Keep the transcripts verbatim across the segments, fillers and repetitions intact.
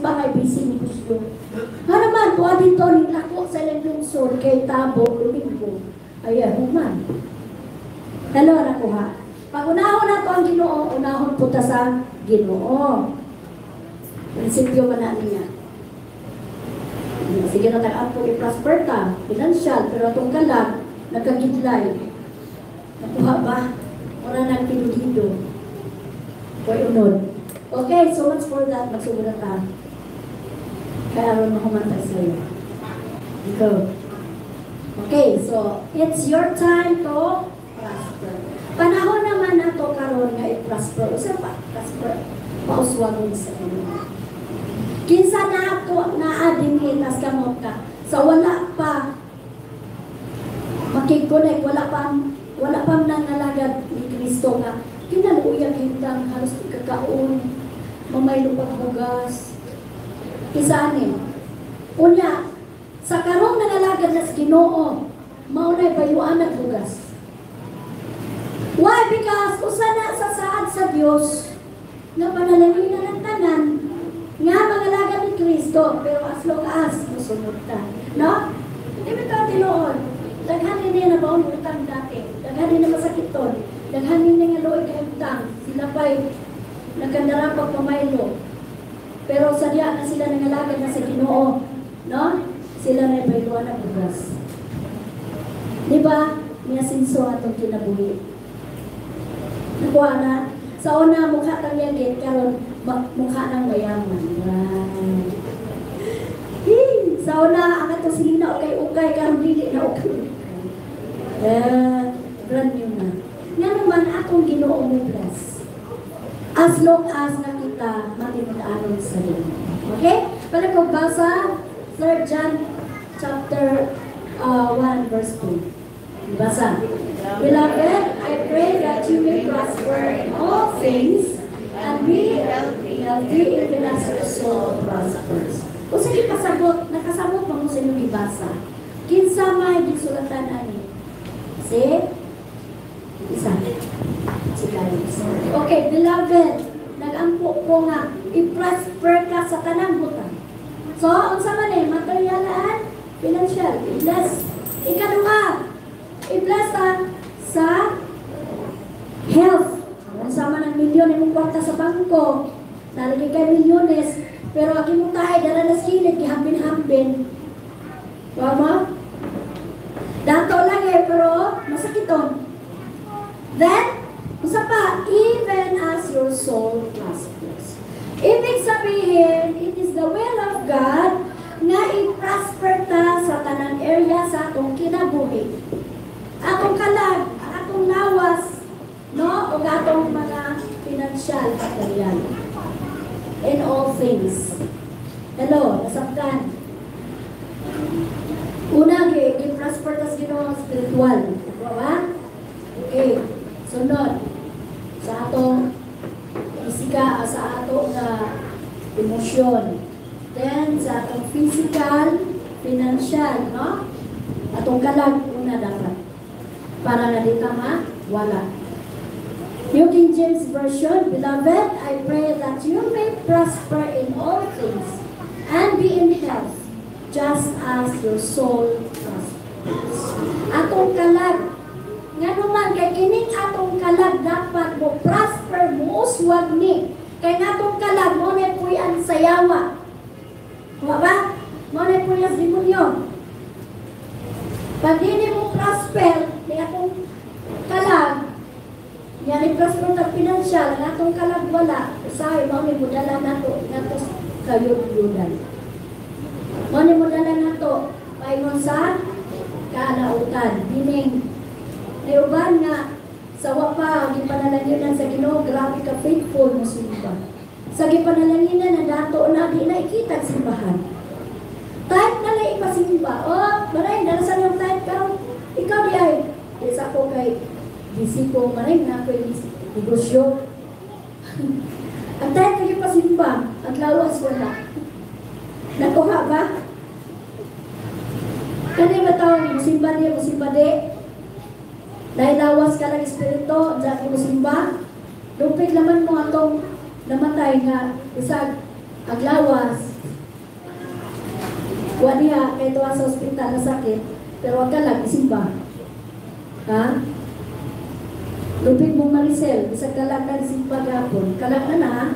simba kay busy ni gusto. Haraman, tuwa dito, niglako sa ilang lungsod kay Tabo, Domingo. Ayan, human. Hello, anak ko ha. Pag unahon na to ang Ginoo, unahon punta sa Ginoo. Prinsipyo man na niya. Sige na nag-apo i-prosper ka, financial, pero itong kalag, nagkagidlay. Nakuha ba? Wala nang pinulido. Huwag unod. Okay, so much for that. Magsugod na ta. Kaya aron makumantay sa'yo. Go. Okay, so it's your time to prosper. Panahon naman na to karon nga i-prosper. Usa pa, prosper. Pauswagon sa inyo. Kinsa na ako na adinitas kamot ka. Sa wala pa makikonek, wala pa wala pa nangalagad ni Kristo nga kinaluyag hindang halos ikakaon mamaylo pagbugas isanin unya sa karong nangalagad na sa Ginoo maunay bayuan ang bugas. Why? Because usa na sa saad sa Dios nga panalangin ng tanan nga mangalagad ni Kristo pero as long as musunod ta, no? Hindi mo ito tinuod. Daghanin niya na baon utang dati. Daghanin na masakiton. Daghanin niya nga looy kay utang. Sila pa'y nagkandarapag pamaylo. Pero sadya na sila nangalagad na sa Ginoo. No? Sila na ibayluan ang bugas. Diba? May asinso atong kinabuhi. Nakuha na. Sa una, mukha kang yagit. Karon mukha ng mayaman. Right. Hey, sa una, ang ito silina ukay-ukay. Karon dili na ukay. Eh, brand new na. Nga naman atong Ginoo mo bless. As long as nakita matinod-anon sa iyo. Okay? Para ko basa third John chapter uh, one verse two. Basa. Beloved, I pray that you may prosper in all things and be healthy, healthy even as your soul prospers. Kung sa kasabot, nakasabot mo mo sa inyong ibasa. Kinsa may gisulatan ani. Si? Isa. Si Carlos. Okay, beloved, nag-ampo ko nga, i-prosper ka sa tanang butang. So, unsa man eh, materialan, financial, i-bless. Ikaduha, i-bless ka sa health. Unsa man ang milyon imong kwarta sa bangko, nalagay kay milyones, pero aki mo tayo, dala na silid, gihambin-hambin. Wama? Dato lang eh, pero masakiton. Then, usa pa, even as your soul prospers. Ibig sabihin, it is the will of God nga i-prosper ta sa tanang area sa atong kinabuhi. Atong kalag, atong lawas, no? O atong mga financial material. In all things. Hello, nasabtan. Una, i-prosper ta sa Ginoo spiritual. Diba? Okay. Sunod. Sa atong fisika, sa atong na emosyon. Then, sa atong physical, financial, no? Atong kalag, una dapat. Para na di tama, wala. New King James Version, Beloved, I pray that you may prosper in all things and be in health, just as your soul prospers. Atong kalag, nga naman, kay kining atong kalag dapat mo prosper, mo uswag ni. Kay nga atong kalag, mo na po'y ang sayawa. Diba ba? Mo na po'y ang demonyo. Pag hindi mo prosper, ni atong kalag, yan ni prosper na financial, nga atong kalag wala, usahay, mo ni mo dala na to, nga to kayod-yudan. Mo ni mo dala na to, paingon sa kalautan, meaning, Nauban nga, sa wapa, gipanalaginan sa Ginoo, grabe ka faithful mo simba. Sa gipanalaginan na dato na di na ikitag simbahan. Type na lang ipasimba. Oh, maray, nalasan yung type ka. Ikaw di ay. Isa ko kay disipo, maray na ako yung negosyo. Ang type na ipasimba, ang lawas wala. Nakuha ba? Kani ba tawag, musimba di, musimba di. Dahil lawas ka ng espiritu, dyan ko musimba, lupit naman mo atong namatay nga isag aglawas, Wa niya kay tuwa sa ospital na sakit, pero wag ka lang isimba. Ha? Lupit mong Maricel, isang kalag na isimba gapon. Kalag na na, ha?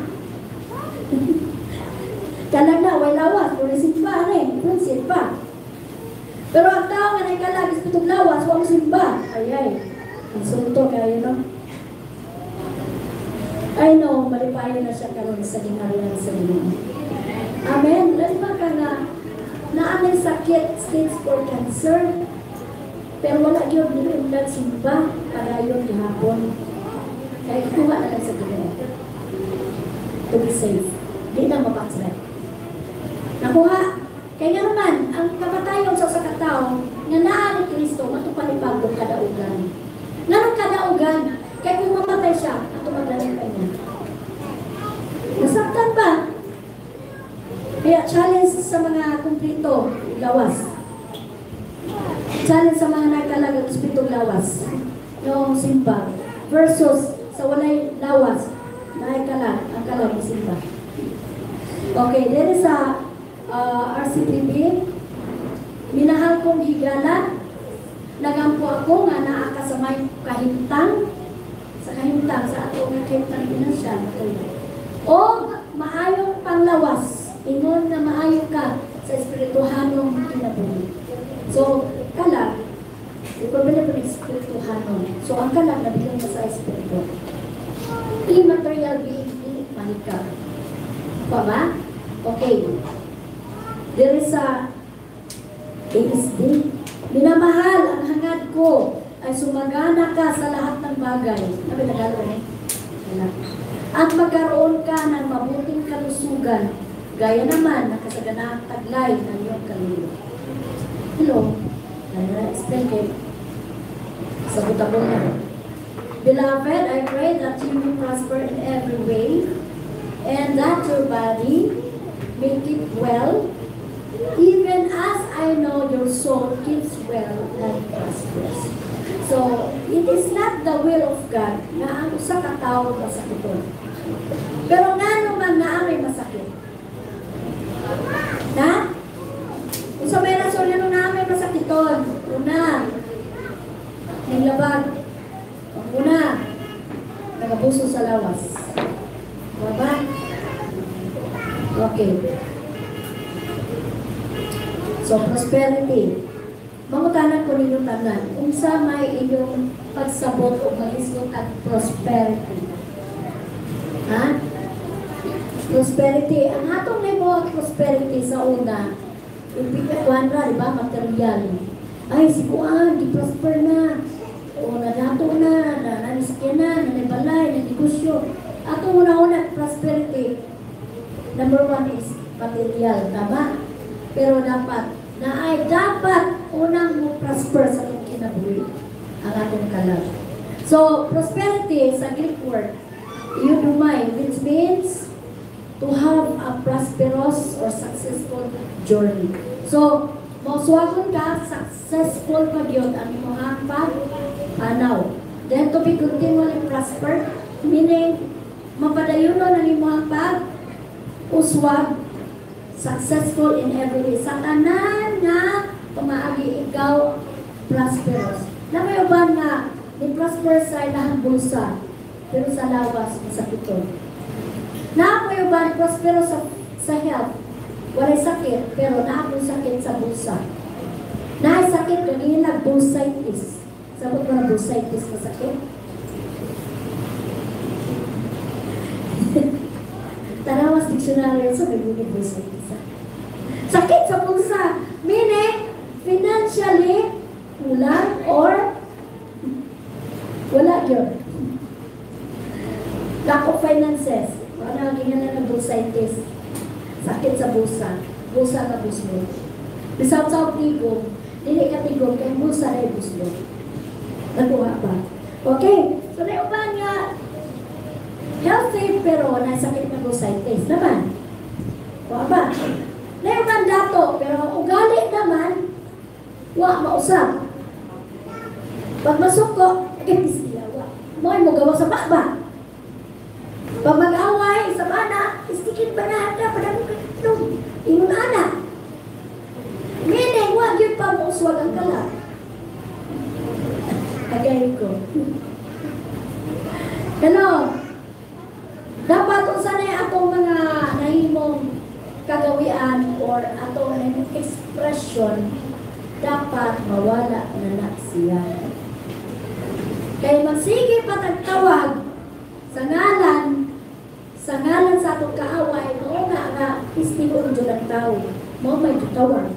Kalag na, way lawas, kung isimba rin, kung simba. Pero ang tao nga na kalag, ispitong lawas, huwag simba. Ay, ay. Ang sunto kayo, no? I know, malipayo na siya karon sa ginarian sa Ginoo. Amen. Lalo ka nga, naanay sakit, stage four cancer, pero wala yun, niundag simba, kadayon gihapon. Kaya kuha na lang sa Ginoo. To be safe. Di na mapaksay. Nakuha. Kaya nga naman, ang kapatayon sa sa katao, nga naa ni Kristo, matupalipag ng kadaugan. Nga ng kadaugan, kaya kung mamatay siya, at tumagaling pa niya. Nasaktan ba? Kaya challenge sa mga kumplito, lawas. Challenge sa mga nagkalagang espitong lawas. Yung simba. Versus sa walay lawas, nagkalag, ang kalagang simba. Okay, there is a uh, R C T V. Minahal kong higala. Nagampo ako nga naa ka sa may kahintang. Sa kahintang, sa ato nga kahintang pinasyan. O maayong panglawas. Ingon na maayo ka sa espirituhanong kinabuhi. So, kalag, ipabili po ng espirituhanong. So, ang kalag nabigyan mo sa espiritu. Immaterial being, hindi manika. Pa ba? Okay. There is a A S D. Minamahal ang hangad ko ay sumagana ka sa lahat ng bagay. Sabi na gano'n eh. At magkaroon ka ng mabuting kalusugan, gaya naman ng kasaganaang taglay ng iyong kaluluwa. Hello? Na-explain kayo. Sagot-abot na. Beloved, I pray that you may prosper in every way and that your body may keep well, even as I know your soul keeps well and prospers. So, it is not the will of God na ang usa ka tawo masakiton. Pero nga naman na may masakit. Na? Kung sa may rason na na may masakiton, una, naglabag, una, nagabuso sa lawas. Diba? Okay. So, prosperity. Mangutanan ko ninyo tanan, kung sa may inyong pagsabot o malisgot at prosperity. Ha? Prosperity. Ang atong may mo prosperity sa una, ipikakuan ra, di ba? Material. Ay, si Kuan, di-prosper na. O nadato na, na nanisakyan na, nanibalay, nanegosyo. Atong una-una, prosperity. Number one is material. Tama? Pero dapat, na ay dapat unang mo prosper sa itong kinabuhi ang atong kalag. So, prosperity sa Greek word, eudaimai, which means to have a prosperous or successful journey. So, mausuwagon ka, successful pag yun ang imong pag-anaw. Then, to be continually prosper, meaning, mapadayuno ang imong pag-uswag, successful in every way. Sa tanan na pumaagi ikaw prosperous. Na may uban nga ni prosper sa ilahang bulsa pero sa lawas masakiton. Na may uban prosperous sa, sa health. Walay sakit pero naapong sakit sa bulsa. Na sakit kung nag-bursitis. Sabot mo na bursitis masakit? Tarawas dictionary sa may bunyi bursitis. Sakit sa bulsa, meaning financially kulang or wala yun. Lack of finances. Ano ang gingalan ng bursitis? Sakit sa bulsa. Bulsa ka buslo. Bisaw-saw tigong, dili ka tigong, kaya bulsa ay buslo. Nakuha ba? Okay. So, nauban nga, healthy pero nasakit na bursitis naman. Kuha ba? Nauban dato, pero ugali naman, wa mausap. Pag masuko, ikipis niya, wa. Mo'y mo gawa sa baba. Pag mag-away sa bana, istikin ba na handa, pada mo kakitong, ingon anak. Hello? Dapat unsa na atong mga nahimong kagawian or atong nahimong expression dapat mawala na na siya. Kaya magsige pa tagtawag sa ngalan sa ngalan sa atong kaaway mo nga nga istigo jud ang tao mo may tutawag.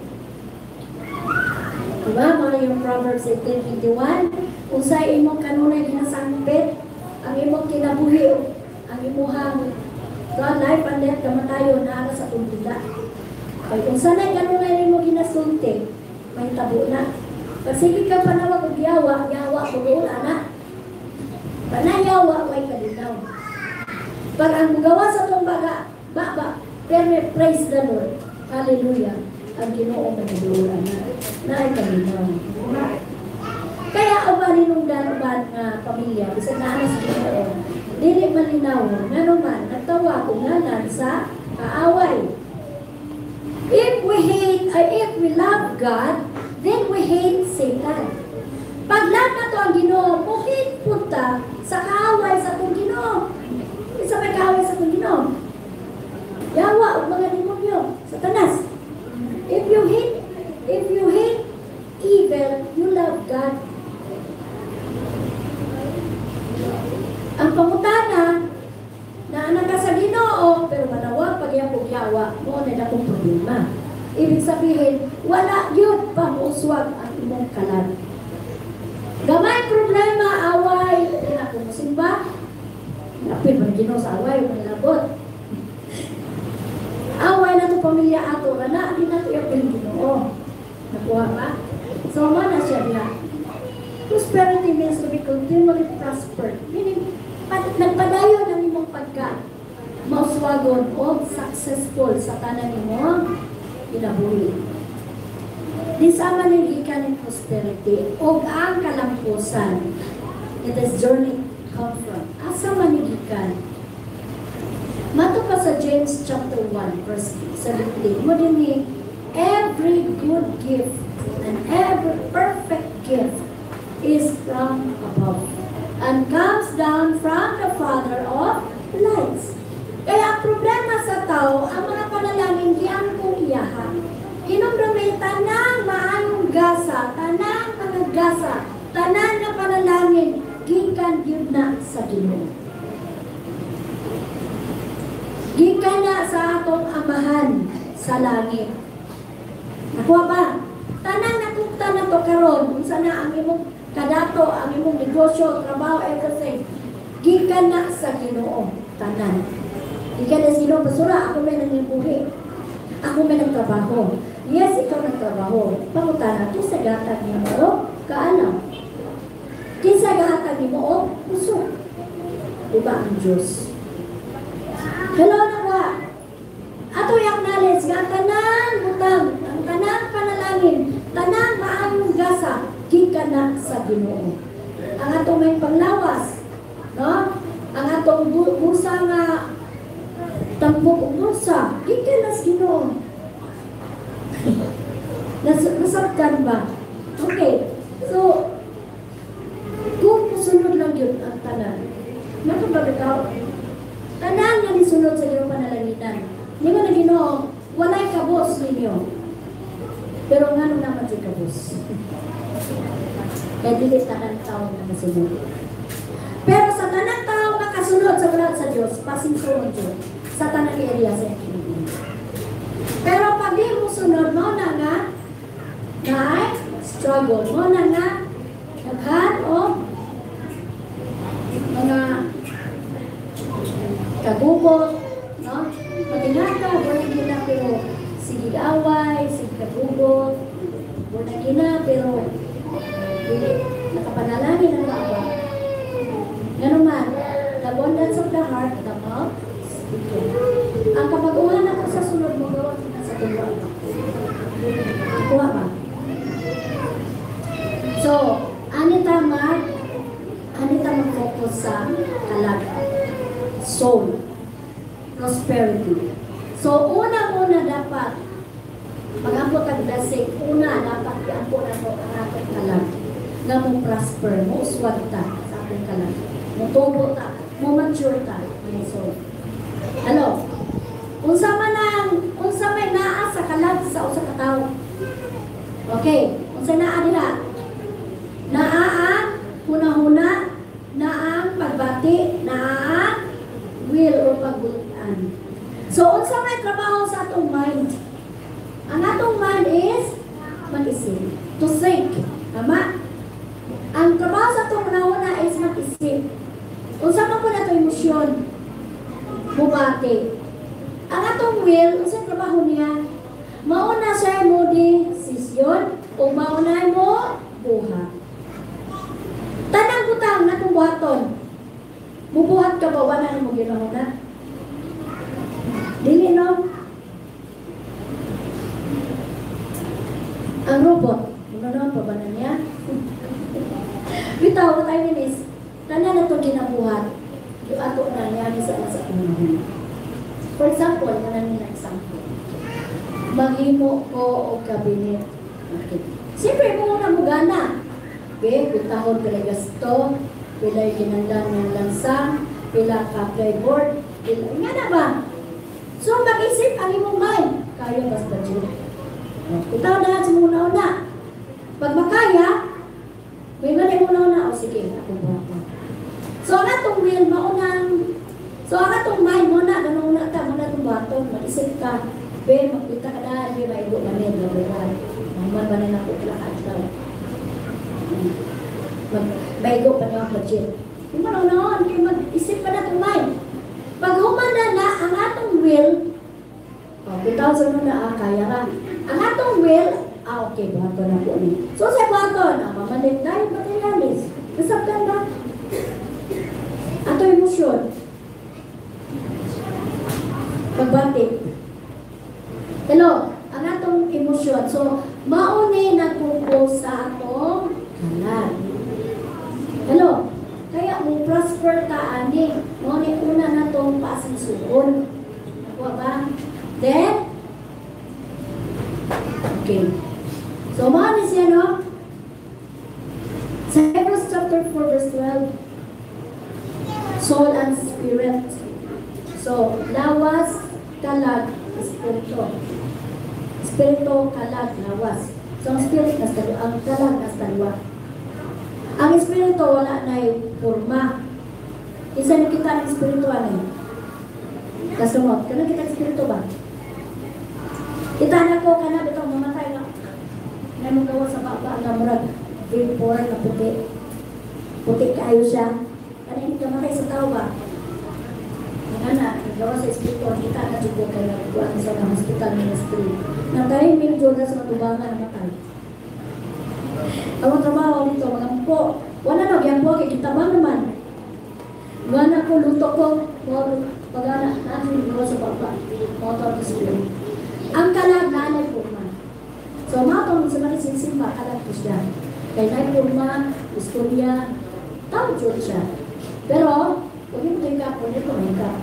Diba? Mga yung Proverbs eighteen twenty-one, unsay imong kanunay ginasangpit ang imong kinabuhi ang imuhang God, life and death, kamatayon na sa tundila. Kaya kung sanay kanunay nimo ginasulti, may tabo na. Pasigit ka panawag og yawa, yawa bugol ana. Panayawa way kalinaw. Pag ang gawa sa tong baga, baba, pero praise the Lord. Hallelujah. Ang Ginoo magdulol ana. Naay kalinaw. Kaya uban hinungdan uban nga pamilya, bisag na ana sa Ginoo. Dili malinaw nga naman nagtawag og ngalan sa kaaway. If we hate, uh, if we love God, then we hate Satan. Pag love na to ang Ginoo, muhit punta sa kaaway sa atong Ginoo. Isa may kaaway sa atong Ginoo. Yawa og mga demonyo, Satanas. If you hate, if you hate evil, you love God. Ang pangutana na anak ka sa Ginoo pero manawag pagyapog yawa mo na dakong problema. Ibig sabihin, wala yun pang-uswag ang imong kalan. Gamay problema, away, hindi na kumusin ba? Napin ba Ginoo sa away, manilabot. Away na ito pamilya ato, na di na ito yung Ginoo. Nakuha ba? So, mana siya niya. Prosperity means to be continually prospered. Meaning, nagpadayon ang imong pagka mauswagon o successful sa tanan nimo kinabuhi. Di sama ning gikan ng prosperity o ang kalampusan. It is journey come from. Asa man gikan? Mato pa sa James chapter one verse seventeen. Mo dinhi, every good gift and every perfect gift is from above and comes down from the Father of lights. Kaya ang problema sa tao, ang mga panalangin diyan kong iyaha. Inomdumay tanang maayong gasa, tanang mga gasa, tanang na panalangin, gikan yun na sa Ginoo. Gikan na sa atong amahan sa langit. Nakuha ba? Tanang natukta na to karon, kung sana ang imong kadato, ang imong negosyo, trabaho, everything. Gikan na sa Ginoo, tanan. Gikan na sa Ginoo, basura, ako may nangibuhi. Ako may nagtrabaho. Yes, ikaw nagtrabaho. Pangutana, kisa gatag niyo mo, kaalam. Kisa gatag niyo mo, puso. Diba ang Diyos? Hello na ba? Ato yung knowledge, nga tanan, butang, ang tanan panalangin, tanan maayong gasa, gikan na sa Ginoo. Ang atong may panglawas, no? Ang atong bu busa nga tambok busa, gikan na sa Ginoo. Nas nasabtan ba? Okay. So, kung musunod lang yun ang tanan, matubag ikaw, tanan nga nisunod sa iyong panalanginan. Hindi mo na Ginoo, walay kabos ninyo. Pero nga nung naman si kabos. Kaya dili tanang tao na kasunod. Pero sa tanang tao makasunod sa wala sa Diyos, pasinsunod yun sa tanang area sa ikinibin. Pero pag di mo sunod mo na nga, na struggle mo na nga, naghan o mga kagugot, no? Maginata, wala gina pero sige away, sige kagugot, wala gina pero hindi, nakapanalangin ang baba. Ganun man, the abundance of the heart, the mouth speaking. Ang kapag-uhan ako sa sunod mo, gawin na sa tuwa. Kuha ba? So, anita mag, anita mag-focus sa kalag, soul, prosperity. So, una-una dapat, mag-ampot ang blessing, una dapat i-ampot ako ang ating kalag, na mo prosper, mo uswag ta. atong kalag. Mutubo ta, mo-mature ta. So, ano? Unsa man ang, unsa may naa sa kalag sa usa ka tawo. Okay, unsa naa nila? Naa ang huna-huna, naa ang pagbati, naa ang will o pagbutan. So, unsa may trabaho sa atong mind? Ang atong mind is mag-isip, to think. Tama? Ang trabaho sa atong huna-huna is mag-isip. Unsa man po na ito emosyon? Bubati. Ang atong will, unsa trabaho niya? Mauna siya mo desisyon o mauna mo buhat. Tanang butang na itong buhaton. Mubuhat ka ba? Wala na mo ginahuna? Dili, no? Ang robot, ano pa ba na niya? Bitaw, what I mean is, tanan na itong ginabuhat. Yung ato na niya sa sa unahon. For example, manan nila example. Maghimo ko o kabinet. Okay. Siyempre, mo na mo gana. Okay, bitahon pila gasto, pila ginandang ng lansang, pila ka playboard, pila, nga na ba? So, mag-isip ang imong mind. Kaya bas budget. Itaw na sa muna-una. Pag makaya, may mali muna-una, o sige, ako buhat mo. So, ang atong will, maunang, so, ang atong mind mo na, ganun na ka, muna itong baton, mag-isip ka, be, magpita ka na, be, maigo na rin, mabuhay. Naman ba na po pala ka daw? Maigo pa niya ang budget. Yung manunoon, kaya mag-isip pa na itong mind. Pag humana na ang atong will, oh, bitaw sa muna, ah, kaya ka. Ang atong will, ah, okay, baton na po niya. So, sa baton, ah, mamalit na yung materialis. Nasabtan ba? Ato emosyon. Pagbati. Hello, ang atong emosyon. So, mauni na tupo sa atong kalag. Hello, kaya mo prosper ta ani. Mauni una na itong paasisuon. Nakuha ba? Then, okay. So, mauni siya, no? Sa Hebrews chapter four, verse twelve, soul and spirit. So, lawas, kalag, espiritu. Espiritu, kalag, lawas. So, ang spirit, nasa ang kalag, nasa dalawa. Ang espiritu, wala na yung forma. Isa na kita ng espiritu, ano yun? Kasunod, kailan kita espiritu ba? Kita na ko, kana, bitong mamatay na. May mong gawa sa baba, na murag, vapor, na puti. Puti kayo siya. Ano hindi ka matay sa tao ba? Nga na, nagawa sa espiritu, kita na dito kayo na buwan sa hospital ministry. Nang tayo may journal sa matubangan na matay. Ang trabaho dito, mga po, wala na, yan po, kita ba naman? Wala ko, luto ko, pag-ana, natin yung sa baba, motor to spirit. Ang kalag na anay purma. So, matong sa mga sinsimba, kalag po siya. Kaya na purma, istorya, tao dyan siya. Pero, huwag yung tingka po nito, may ka.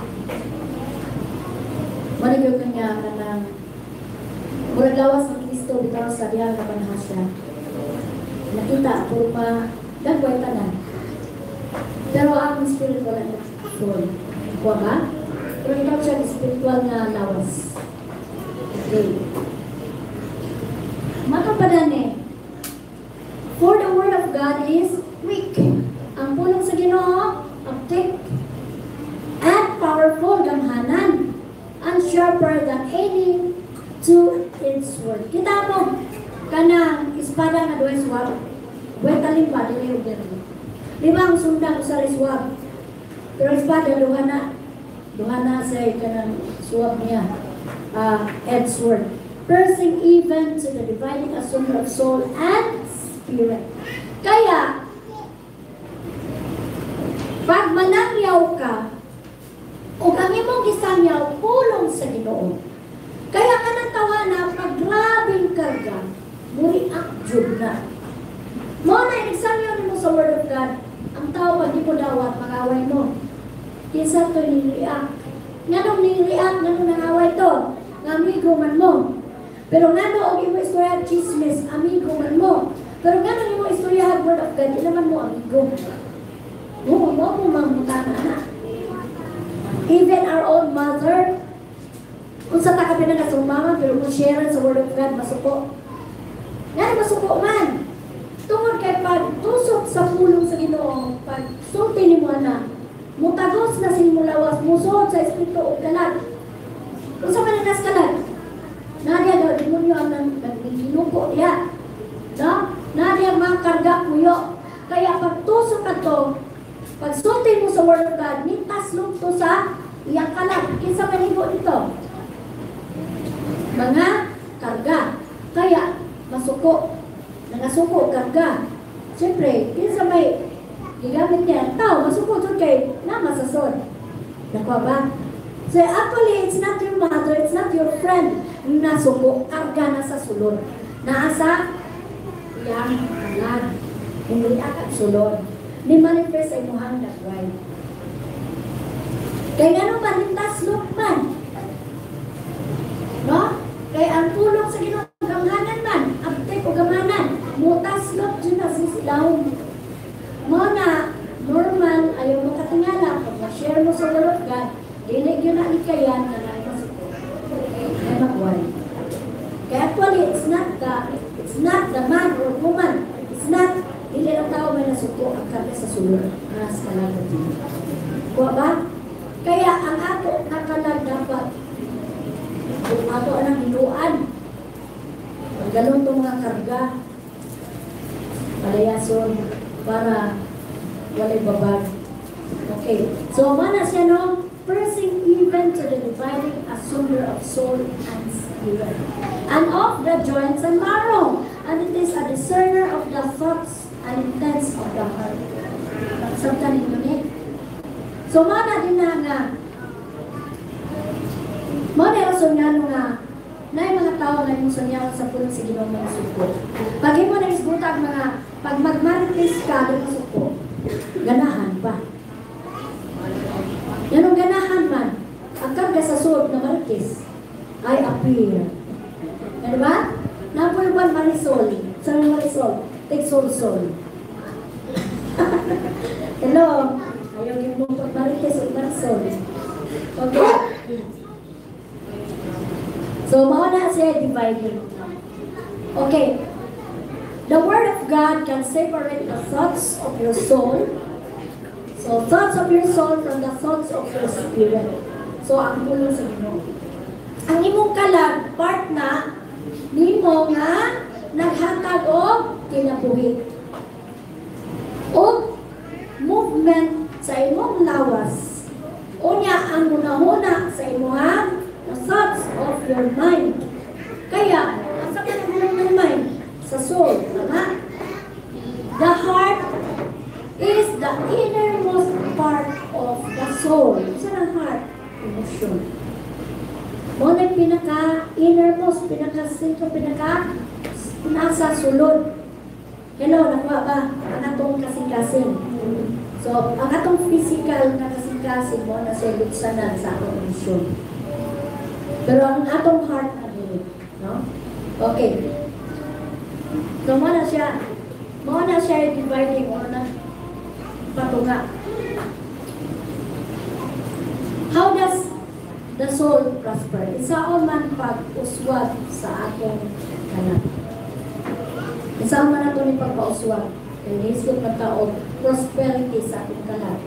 Managyo ka niya ka ng murag lawas ng Kristo, bitaw sa diyan ka panahasya. Nakita, purma, nagway ka na. Pero ang spiritual na soul. Kuha ba? Pero ikaw siya spiritual na lawas. Okay. Makapadan eh. For the word of God is quick. Ang pulong sa Ginoo, uptick, and powerful, gamhanan, and sharper than any two-edged sword. Kita mo, kanang espada na doon swab. Buwet talim ba, dili yung dito. Limang sundang sa swab. Pero espada, duha na. Duha na sa kanang swab niya. Uh, edge sword. Piercing even to the dividing asunder of soul and spirit. Kaya, pag manangyaw ka, o ang imong gisangyaw, pulong sa Ginoo. Kaya ka nang tawa na, pag grabing karga, muri akjud na. Mo na, inisangyaw mo sa Word of God, ang tao pag di mo dawat, mag-away mo. Kinsa to niliak. Nga nung niliak, nga nung nangaway to, nga amigo man mo. Pero nga nung og imo istorya chismis, amigo man mo. Pero nga nung imo istorya Word of God, ilaman mo amigo. Oo, mo mo mamutana na. Even our own mother, kung sa takapin na nasumangan, pero kung share sa Word of God, masuko. Nga masuko man. Tungod kay pagtusok sa pulong sa Ginoo, pag sulti ni mo na, mutagos na simulawas, musod sa Espiritu o kalag. Kung sa mananas kalag, nadia daw, demonyo ang nagbinuko niya. No? Nadia makarga kuyo. Kaya pagtusok ka to, pag sulti mo sa Word of God, nitaslong to sa iyang kalag. Kinsa manigo dito? Mga karga. Kaya, masuko. Nangasuko, karga. Siyempre, kinsa may gigamit niya, tao, masuko doon kay na masasod. Nakuha ba? So, actually, it's not your mother, it's not your friend. Nasuko, karga na sa sulod. Naasa, iyang kalag. Hindi akad sulod. Ni manifest ay muhang nagway. Kaya nga naman, lintas lukman. No? Kaya ang tulong sa Ginoo gamhanan man, aptek o gamanan, mutas lok dyan na sisilaw. Mga normal, ayaw mo katingala, pag ma-share mo sa Word of God, dinig yun na ikayan na naimasuko. Kaya magway. Kaya actually, it's not the, it's not the man or woman. It's not, hindi ang tao may nasuko ang kami sa sulod. Mas kalagat din. Kuha ba? Kaya ang ato nakalag dapat kung ato anang hinuan. Pag ganun itong mga karga, palayason para walay babag. Okay. So, mana siya no? Pressing even to the dividing asunder of soul and spirit, and of the joints and marrow. And it is a discerner of the thoughts and intents of the heart. Sabtan ninyo ni. So, mana din na nga, mana rason nga nga, na yung mga tao na yung sanyawan sa pulong sa Ginoo mga suko. Pag mo na isbutag mga, pag magmarites ka, doon suko, ganahan pa. Yan ang ganahan man, ang karga sa suod na marites, ay appear. Ano ba? Number one, marisol. Saan marisol? Take soul soul. Hello? Ayaw yung bukot marites o marisol. Okay. So, mauna siya dividing. Okay. The Word of God can separate the thoughts of your soul. So, thoughts of your soul from the thoughts of your spirit. So, ang pulong sa Ginoo. Ang imong kalag, part na, nimo nga, naghatag o kinabuhi. O, movement sa imong lawas. O niya, ang hunahuna sa imong the thoughts of your mind. Kaya, asa ka nagulong ng mind? Sa soul, tama? The heart is the innermost part of the soul. Saan ang heart? Emotion. Muna pinaka-innermost, pinaka-sito, pinaka nasa sulod. Hello, nakuha ba? Ang atong kasing-kasing. So, ang atong physical na kasing-kasing mo na sa sana sa atong emotion. Pero ang atong heart na din, no? Okay. So, muna siya, muna siya dividing or na patunga. How does the soul prosper? Isaon man pag-uswag sa atong kanan. Isaon man nato ni pagpa-uswag. Kaya nisip na tao, prosperity sa atong kanan.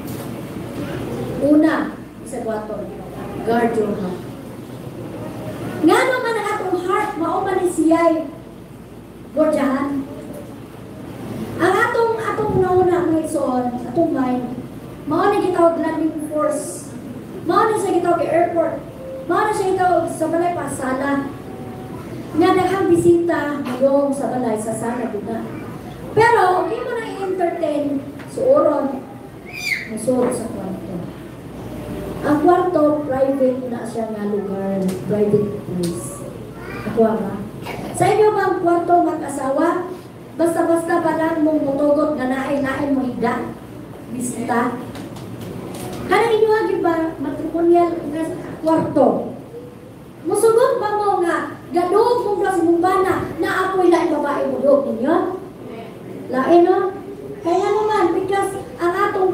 Una, isa kwato, guard your heart. Nga naman ang atong heart, mauman ni siya'y gordyahan. Ang atong, atong nauna mga ison, atong mind, mauna gitawag landing force. Mauna siya gitawag kay airport. Mauna siya gitawag sa balay pa, sala. Nga naghang bisita, mayong sa balay, sa sala doon. Pero, hindi mo na i-entertain suoron, musuot sa kwarto. Ang kwarto, private na siya nga lugar, private place. Nakuha ba? Sa inyo ba ang kwarto mag-asawa? Basta-basta ba lang mong mutugot na naay-naay mo hida? Bisita? Kanang inyo agad ba matrimonial na kwarto? Musugot ba mo nga, gadog mong blas mong bana na ako'y laing babae mo doon ninyo? Lain no? Kaya naman, because ang atong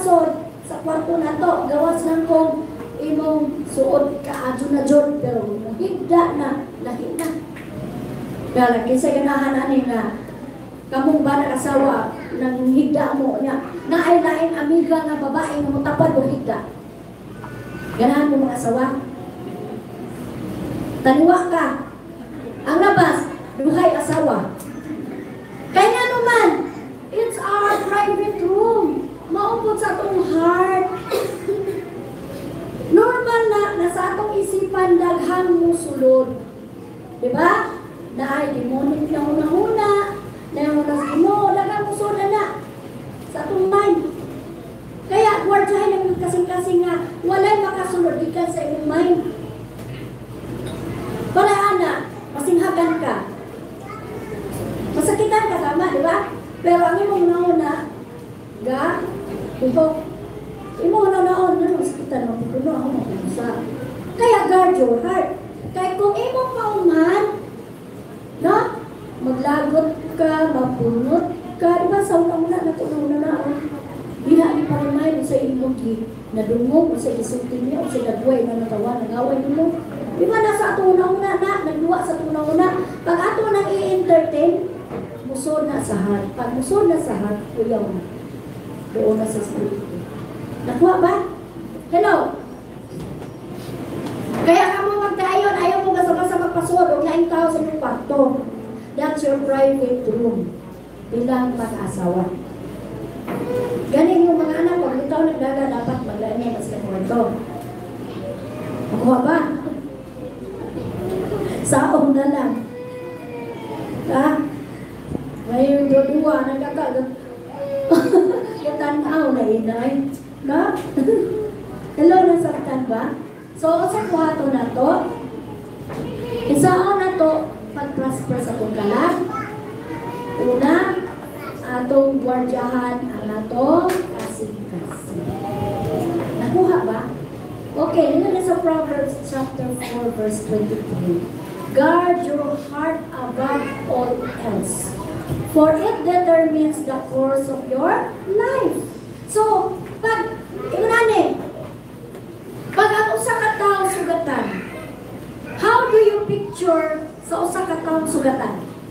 pasod sa kwarto na to, gawas lang kong imong suod ka adyo na jud pero higda na lahi na. Kaya kinsa ganahan ani nga kamong ba nakasawa nang higda mo niya na ay lain amiga nga babae nga motapad og higda. Ganahan mo mga asawa. Taniwa ka. Ang labas, duhay asawa. Kaya naman, it's our private room. Maupod sa atong heart. Normal na, nasa atong isipan, daghang musulod. Diba? Na ay, demonic na una-una, na yung una mo, daghang musulod na sa atong mind. Kaya, gwardiyahin lang kasing-kasing nga, walay makasulod ikan sa iyong mind. Para ana, masinghagan ka. Masakitan ka tama, di ba? Pero ang imong nauna, ga, ito, imong nauna, na masakitan mo, puno ako mapunsa. Kaya guard your heart. Kaya kung imong pauman, no? Maglagot ka, mapunot ka, di ba? Sa una-una, natununa na, diha ni parimay sa imong gi nadungog sa isulti niya o sa dagway na natawa nagaway nimo. Di ba nasa ato una na nagduwa sa ato una pag ato nang i-entertain musod na sa heart. Pag musod na sa heart kuyaw na doon na sa spirito. Nakuha ba? Hello. Kaya kamo magdayon ayaw mo basta-basta magpasod og laing tao sa imong kwarto. That's your private room bilang mag-asawa. Galing yung mga anak, pag ikaw nagdaga, dapat maglaan niya sa kwarto. Makuha ba? Saong na lang. Ha? Ngayon dua-dua, nagkakagat. Katanaw na inay. Na? Hello, nasaktan ba? So, sa kuhato na to, isaan na to, pag-prosper sa kong kalag. Una, atong gwardiyahan ang atong kasing-kasing. Nakuha ba? Okay, nila na sa Proverbs chapter four verse twenty-three. Guard your heart above all else, for it determines the course of your life. So, pag, imunani, pag ang usa ka tawo sugatan, how do you picture sa usa ka tawo sugatan?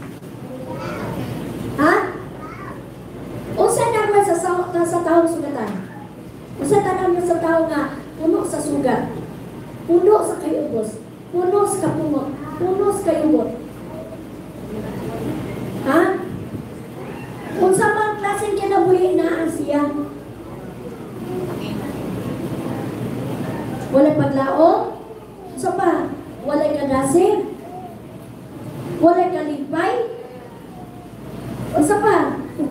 Ha? Unsa na mo sa sa, sa taong sugatan? Unsa tanan mo sa tao nga puno sa sugat, puno sa kayubos, puno sa kapungot, puno sa kayubot. Ha? Unsa man klaseng kinabuhi na ang siya? Walay paglaom? Unsa pa? Walay kadasig? Walay kalipay? Unsa pa?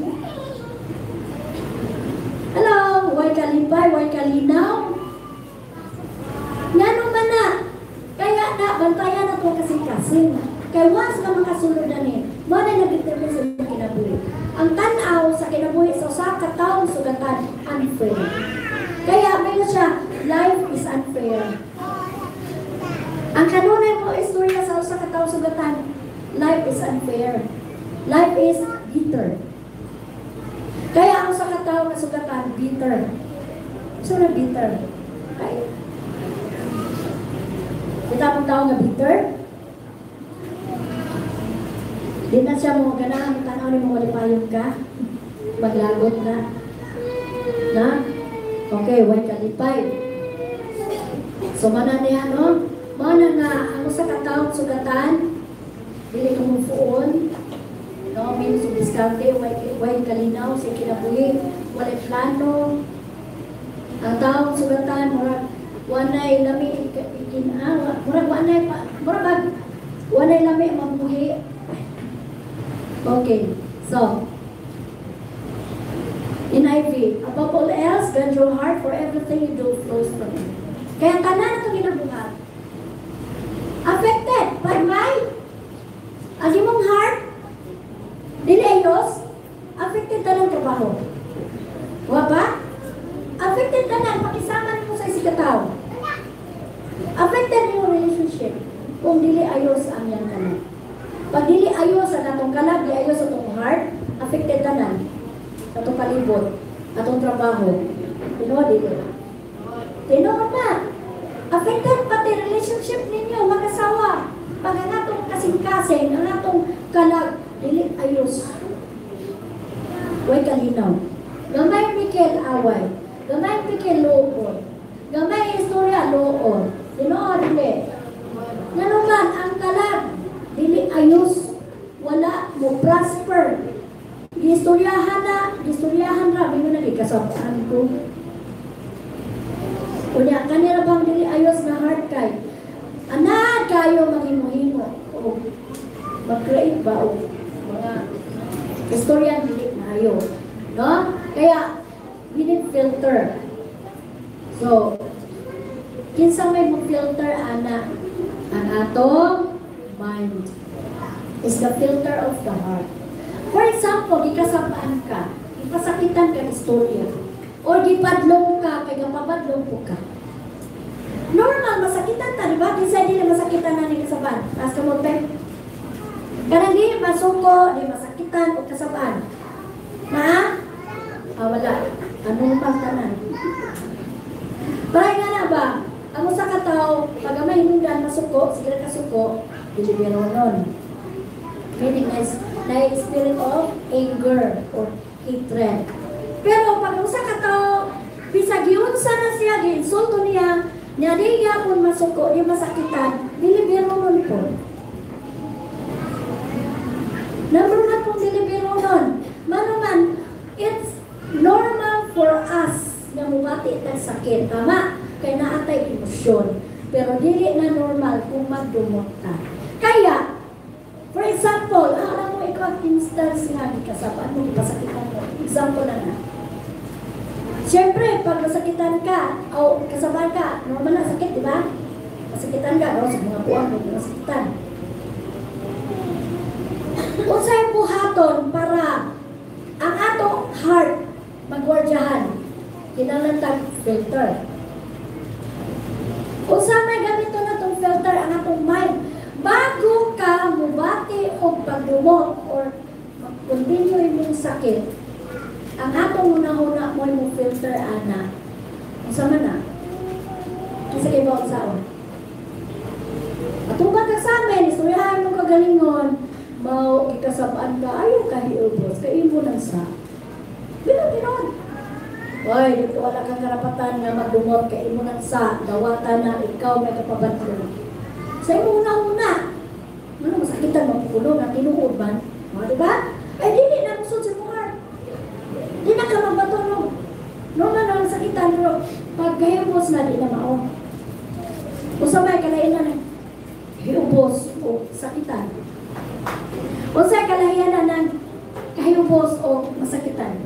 Hello, way kalipay, way kalinaw. Ngano man na? Kaya na, bantayan na ito kasing-kasing. Kaya once na makasulod na niya, mo na nag-determine sa kinabuhi. Ang tanaw sa kinabuhi sa usa ka taong sugatan, unfair. Kaya may na siya, life is unfair. Ang kanunay mo istorya sa usa ka taong sugatan, life is unfair. Life is bitter. Kaya ang sa katao na sugatan, bitter. So na bitter. Okay. Kita mong tao nga bitter? Di na siya mo ganahan, tanaw ni mo malipayong ka. Maglagot na. Na? Okay, way kalipay. So mana niya, no? Mana nga, ang sa katao sugatan, dili kumufuon, no, may sa diskarte, way kalinaw, sa kinabuhi, walay plano. Ang taong sugatan, murag, wanay lami, ikinawa, murag wanay, murag, wanay lami, mabuhi. Okay, so, in I V, above all else, guard your heart, for everything you do flows from it. Kaya tanan itong ginabuhat. Affected, by my, ang imong heart, dilayos, affected ka ng trabaho. Wa ba? Affected ka na, pakisama mo sa isikataw. Affected yung relationship. Kung dili ayos ang yan ka na. Pag dili ayos ang atong kalag, di ayos ang atong heart, affected ka na. Sa atong kalibot. atong trabaho. Tinuod dito. Tinuod na. Affected pati relationship ninyo, mag-asawa. Pag ang atong kasing-kasing, ang atong kalag, dili ayos. Huwag kalinaw. Gamay mikil away. Gamay mikil loon. Gamay istorya loon. Tinuod dili. Nanuman, ang kalag, dili ayos. Wala mo prosper. Gistoryahan na, gistoryahan na, may mo nagikasabaan ko. Unya, kanila bang dili ayos na heart kay? Anak kayo maghimo-himo. O, mag-create ba o mga istoryan dili na ayo. No? Kaya, we need filter. So, kinsa may mag-filter, ana, ang atong mind is the filter of the heart. For example, gikasabaan ka, ipasakitan ka istorya, o gipadlong ka, kaya gapapadlong po ka. Normal, masakitan ta, di ba? Kinsa di na masakitan na ni kasabaan. Taas ka mo, pe? Kanang di masuko, di masakitan o kasabaan. Na? Ah, wala. Anong pagtanan? Paray nga na ba? Ang usa ka tao, pag may hinundan masuko, sige kasuko, dilibero nun. Meaning is, na spirit of anger or hatred. Pero pag usa ka tao, bisag giunsa na siya, giinsulto niya, niya di yapon masuko, di masakitan, dilibero nun po. Number one pong dilibero nun. Manuman, it's normal for us na mubati ng sakit. Tama? Kaya naatay emosyon. Pero dili na normal kung magdumot ka. Kaya, for example, ah, alam mo, ikaw ang instance nga, kasapaan mo, pasakitan mo. Example na na. Siyempre, pag masakitan ka, o kasapaan ka, normal na sakit, di ba? Masakitan ka, no? Sa mga buwan mo, masakitan. Unsay buhaton para ang atong heart magwardyahan. Kinahanglan tag filter. Unsa may gamito na tong filter ang atong mind bago ka mubati og pagdumot or mag-continue imong sakit. Ang atong una-una mo mo filter ana. Unsa man na? Kasi kay ba unsaon? Atong bata sa amin, istoryahan mo kagalingon, mao ikasabaan ka, ayaw kahiubos, kay imo nang sa. Bilang tinon. Oy, dito wala kang karapatan nga magdumot kay imo nang sa, dawatan na ikaw may kapabantro. Sa imo una-una, ano masakitan mo pulo na tinuod ba? O, diba? Ay, dili na musod sa muhar. Di na ka magbato, no? Normal na sakitan, pero pag gayubos na, di na mao. Usamay, kalainan na, hiubos o sakitan. Unsay kalahianan ng kahiyubos o masakitan?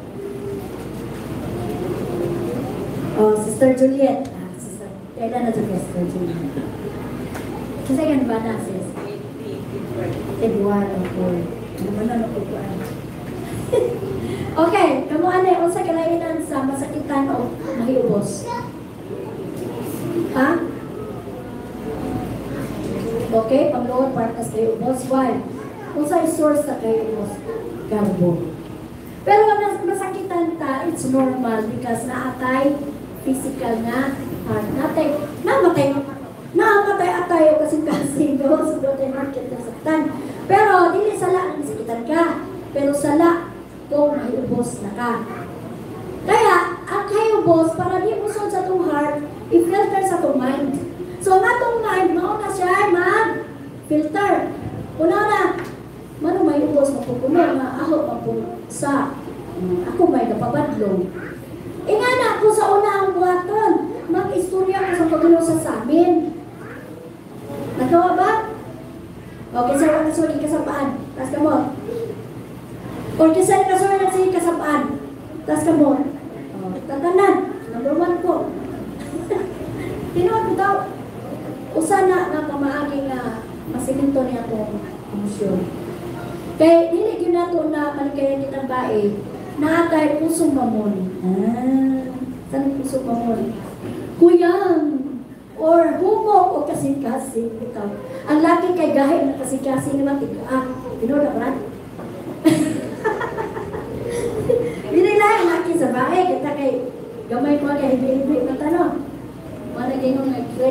Oh, Sister Juliet. Ah, Sister. Kailan na Juliet, Sister Juliet? Kasi yan ba na, sis? Eduardo po. Ano man na nakukuan? Okay, kamuha na yung sa kalahianan sa masakitan o mahiyubos? Ha? Okay, pang-lower part na sa mahiyubos. Why? Kung sa source sa kahiyubos, garbo. Pero mas masakitan ta, it's normal because naatay physical na heart. Natay, namatay, namatay atayo kasi kasi no, so doon ay market na saktan. Pero, dili sala na nasakitan ka. Pero sala, kung mahiyubos na ka. Kaya, ang kahiyubos, para di musod sa itong heart, i-filter sa itong mind. So, ang atong mind, mauna siya ay mag-filter. Una na, mano may ubos, mapupuno na ako mapupuno sa um, ako may napabadlong. E nga na, kung sa una ang buhaton, mag-istorya ko sa pagulong sa samin. Nagawa ba? O, kisa ka nasuwa ng kasapaan. Tas ka mo. O, kisa ka nasuwa ng kasapaan. Tas ka mo. O, tatanan. Number one ko. Tinuod ko daw. Usa na nga pamaaging uh, masiminto niya itong emosyon. Kaya dili gyud nato na malikayan kitang bae na kay pusong mamon. Ah, saan pusong mamon? Kuyang or humok o kasing-kasing ito. Ang laki kay gahe na kasing-kasing naman tigaan. Tinood na brad. Dili lang laki sa bae kita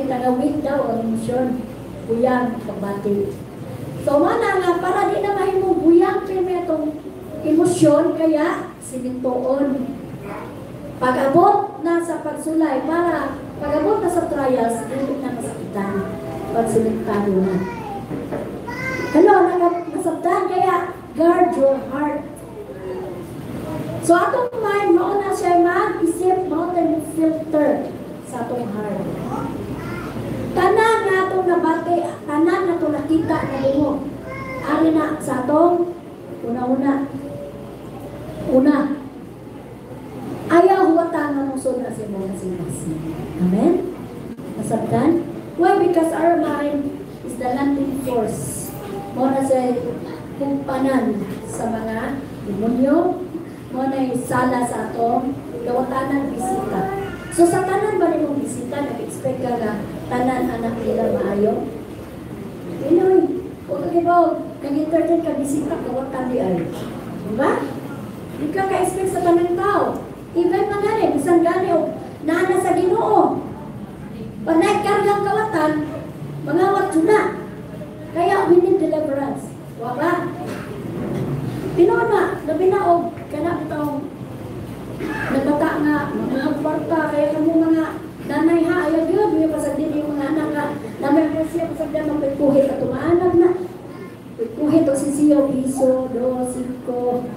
tagawin daw ang emosyon. Buyang, pagbati. So, mana nga, para di na mahimong buyang kaya itong emosyon, kaya simintoon. Pag-abot na sa pagsulay, para pag-abot na sa trials, hindi na masakitan. Pagsimintado na. Hello, nasabtan, kaya guard your heart. So, atong mind, mauna siya mag-isip, mauna yung filter sa atong heart. Tanan na itong nabati, tanan na itong nakita na mo. Ari na sa atong una-una. Una. Ayaw huwata nga mong sunod sa mga sinasing. Amen? Nasabtan? Why? Because our mind is the landing force. Muna sa kumpanan sa mga demonyo, muna yung sala sa atong gawatanan bisita. So sa tanan ba nilong bisita, nag-expect ka na tanan anak nila maayo? Pinoy, huwag ka kibaw, nag-entertain ka bisita, gawatan di ay. Diba? Hindi ka ka-expect sa tanan tao. Even mga rin, isang gani o naana sa Ginoo. Pag naikkargang kawatan, mga watso na. Kaya we need deliverance. Wala. Pinona, nabinaog, kana itong nagbata nga, mga kwarta, kaya kamo mga nanay ha, ayaw yun, may pasagdin yung mga anak ka, na may presya pasagdin ng pagkuhit at umaanak na. Pagkuhit o si Siyo, piso, do, siko,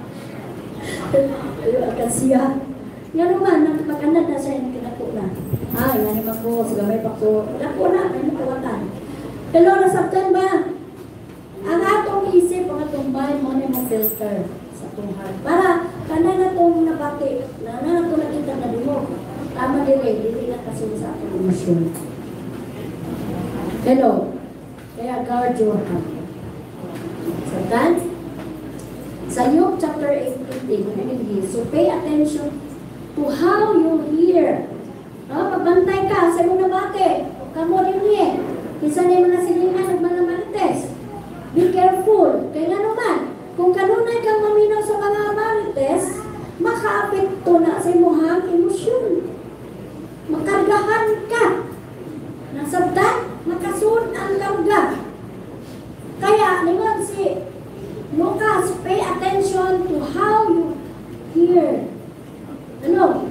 akasya. Nga naman, maganda na siya yung kinako na. Ay, nga naman ko, sa gamay pa ko, kinako na, may nakawatan. Pero nasabtan ba? Ang atong isip, ang atong mind, mo na yung filter sa atong heart. Para, kana na itong nabati, na na itong nakita na mo. Tama din eh, hindi na kasunod sa atong emosyon. Hello? Kaya guard your heart. Sabtan? Sa Luke chapter eighteen, so pay attention to how you hear. No, magbantay ka sa mga nabati. Kamo din niya. Isa na yung mga silingan at mga marites. Be careful. Kaya naman, kung kanunay kang maminaw sa mga marites, maka-apekto na sa imuhang emosyon. Makargahan ka. Nasabtan, makasun ang karga. Kaya, lingon si Lucas, pay attention to how you hear. Ano?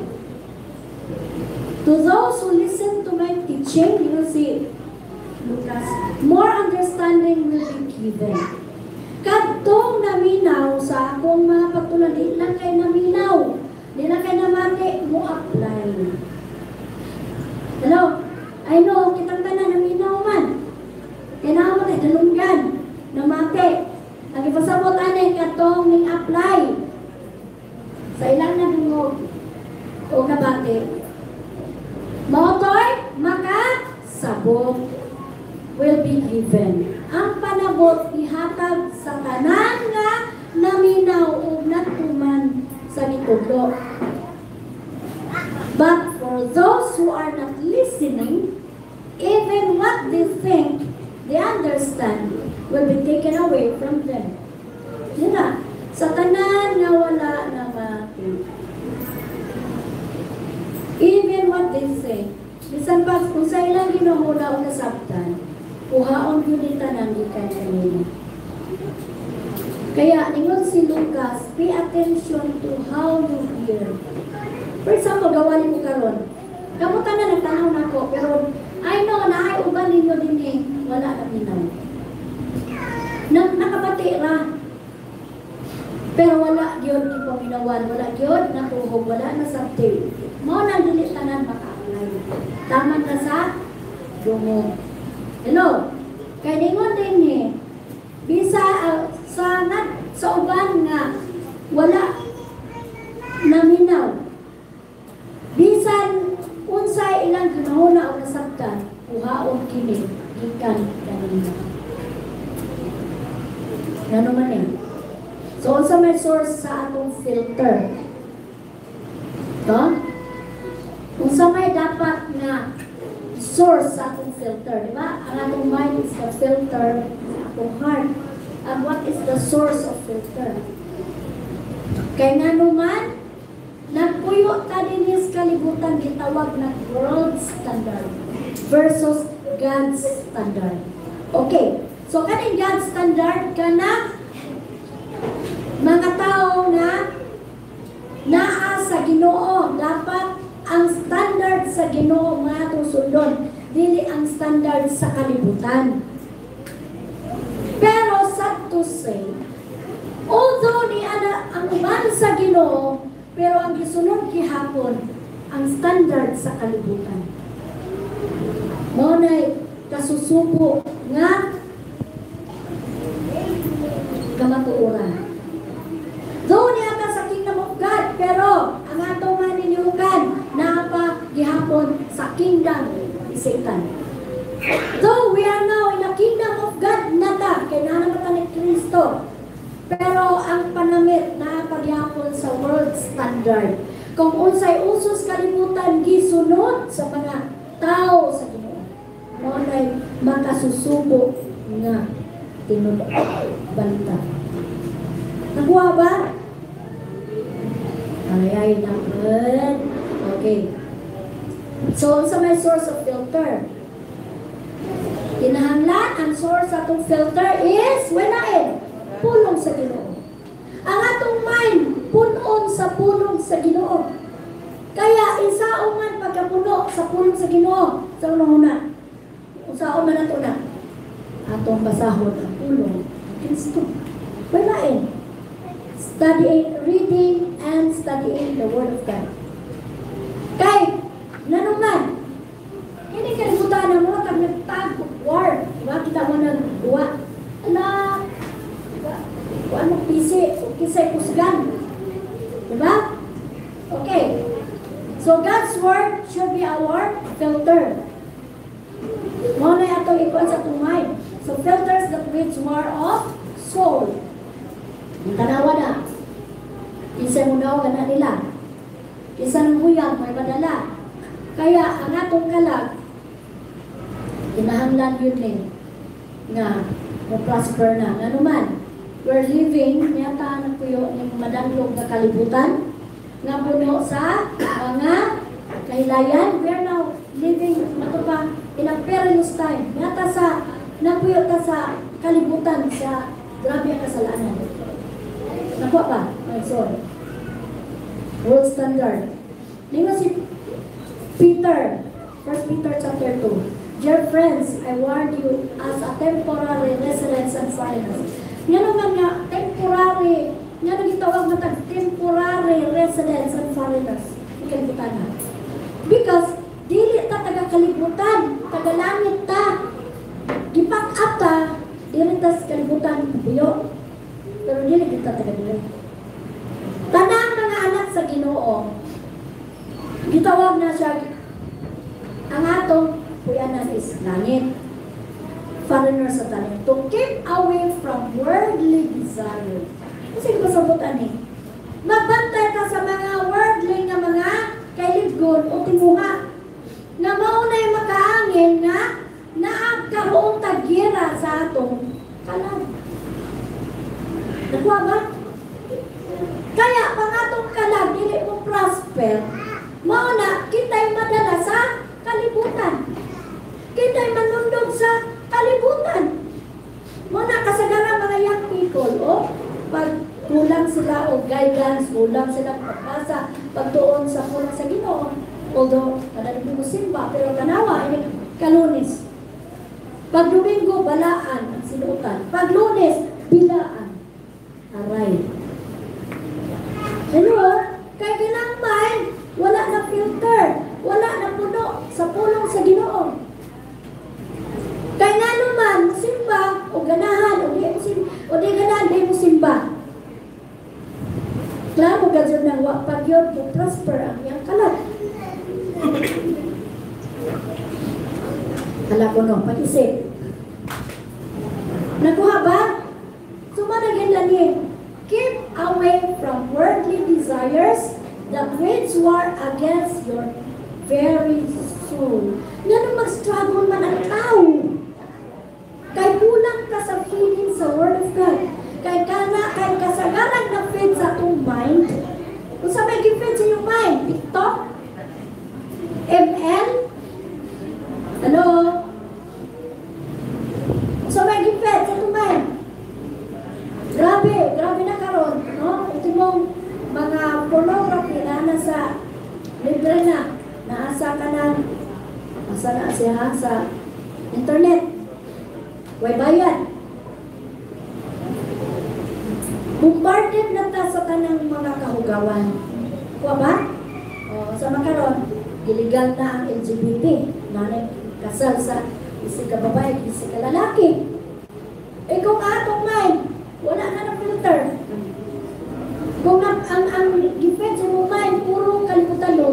To those who listen to my teaching, you will see, Lucas, more understanding will be given. Kadtong naminaw sa akong mga pagtulad, di lang kayo naminaw, di lang kayo namati, mo apply. Hello? I know, kitang tanan naminaw man. Kaya mo na, dalunggan, namati. Ang ipasabot anay, kadtong ning apply. Sa ilang nabungog, o nabati. Motoy, makasabot will be given. Ang panabot ihatag sa tanan nga naminaw o natuman sa nitudlo. But for those who are not listening, even what they think, they understand, will be taken away from them. Yun na. Sa tanan nga wala na mati. Even what they say, bisan pa kung sa ilang ginuhula o nasabtan, kuhaon yun yung tanan di kay kanina. Kaya, ningon si Lucas, pay attention to how you hear. For example, gawali mo karon. Kamutan na nagtanaw na ko, pero I know na ay uban ninyo din eh, wala na minaw. Na, nakabati ra. Pero wala yun ni paminawan, wala yun natuhog, wala na sabti. Mo na dili tanan maka-apply. Taman na sa dungo. Hello? Kaya ningon din eh, bisa uh, sa, na, sa uban nga wala naminaw. Bisan unsay ilang ginahuna o nasabtan, kuhaon kini, gikan kanina. Gano man eh. So, unsa may source sa atong filter? Ito? Unsa may dapat na source sa atong filter, di ba? Ang atong mind is the filter sa atong heart. And what is the source of filter? Kaya nga naman, nagpuyo ta din is kalibutan gitawag na world standard versus God's standard. Okay. So kaning God's standard kana mga tao na naa sa Ginoo, dapat ang standard sa Ginoo nga atong sundon, dili ang standard sa kalibutan. Pero sad to say, although ni ana ang uban sa Ginoo, pero ang gisunod gihapon ang standard sa kalibutan. Mao nay kasusubo nga kamatuoran. Though niya ka sa kingdom of God, pero ang atong maniniukan naapa gihapon sa kingdom ni Satan. Though we are now in the kingdom of God nata, kay nanamata ni Kristo, pero ang panamit naapa gihapon sa world standard. Kung unsay usos kalibutan gisunod sa mga tao sa Ginoo, mo nay makasusubo nga tinud balita. Nakuha ba? Ay, ay, naman. Okay. So, sa may source of filter. Kinahanglan, ang source atong filter is, wala pulong sa Ginoo. Ang atong mind, punon sa pulong sa Ginoo. Kaya, isaong man pagkapuno sa pulong sa Ginoo. Sa unang-una. Isaong man nato na. Atong basahon ang pulong. Kristo. Wala studying, reading, and studying the Word of God. Kay, nanuman, hindi kalimutan na mo, kag nagtag word. Diba? Kita mo nagbuwa. Ala, ano pisi, kisay kusgan. Diba? Okay. So, God's Word should be our filter. Mo na atong ikuan sa tumay. So, filters that which more of soul. Ang tanawa na. Isa mo daw na nila. Isa ng huyang may padala. Kaya ang atong kalag, kinahanglan yun eh, nga mag-prosper na. Ano man, we're living, niyata na po yung madanlog na kalibutan, nga puno sa mga kahilayan. We're now living, ito pa, in a perilous time. Niyata sa, napuyo ta sa kalibutan, sa grabe ang kasalanan. Nakuha pa? Ay, sorry. World standard. Lima si Peter, First Peter chapter two. Dear friends, I warn you as a temporary residents and foreigners. Nga naman nga, temporary, nga nang itawag na tag temporary residents and foreigners. Ikalibutan na. Because, dili ta taga-kalibutan, taga-langit ta. Gipak up ta, dili ta sa kalibutan, buyo. Pero dili kita taga-dili. Tanang mga anak sa Ginoo, gitawag na siya, ang atong puyanan is langit. Foreigner sa tanin. To keep away from worldly desires. Kasi ko sabutan eh. Magbantay ka sa mga worldly na mga kailigon o timuha. Na maunay makaangin na naagkaroong tagira sa atong kalag. Nakuha ba? Kaya pang atong kalag, dili mo prosper, mauna, kita'y madala sa kalibutan. Kita'y manundog sa kalibutan. Mauna, kasagaran mga young people, oh, pag kulang sila o guidance, kulang sila pagpasa, pagtuon sa kulang sa Ginoo, although, kadali mo simba, pero kanawa, ini kalunis. Pag Domingo, balaan ang sinutan. Pag Lunes, bilaan. Aray. Ano? Kaya ginang mind, wala na filter, wala na puno sa pulong sa Ginoo. Kaya nga naman, musimba, o ganahan, o di musimba, o di ganahan, di musimba. Klaro ka dyan ng wapag yun, kung prosper ang iyang kalat. Hala ko no, pag-isip. Nakuha ba? Sumanagin lang yun. Keep away from worldly desires that wage war against your very soul. Nga nung mag-struggle man ang tao. Kay kulang ka sa feeding sa Word of God. Kay kana, kay kasagaran na feed sa itong mind. Kung sa may give-feed sa iyong mind, TikTok, ml? Ano? So may gipet sa tumay. Grabe, grabe na karon, no? Ito mong mga pornography na nasa libre na, naasa ka ng, asa na siya sa internet. Way bayad. Bombarded na ta sa tanang mga kahugawan. Kuha ba? O, sa makaron, illegal na ang L G B T. Nanay, kasal sa isi ka babae, isi ka lalaki. Eh kung atong mind, wala na na filter. Kung ang, ang, ang defense mo mind, puro kalimutan nun.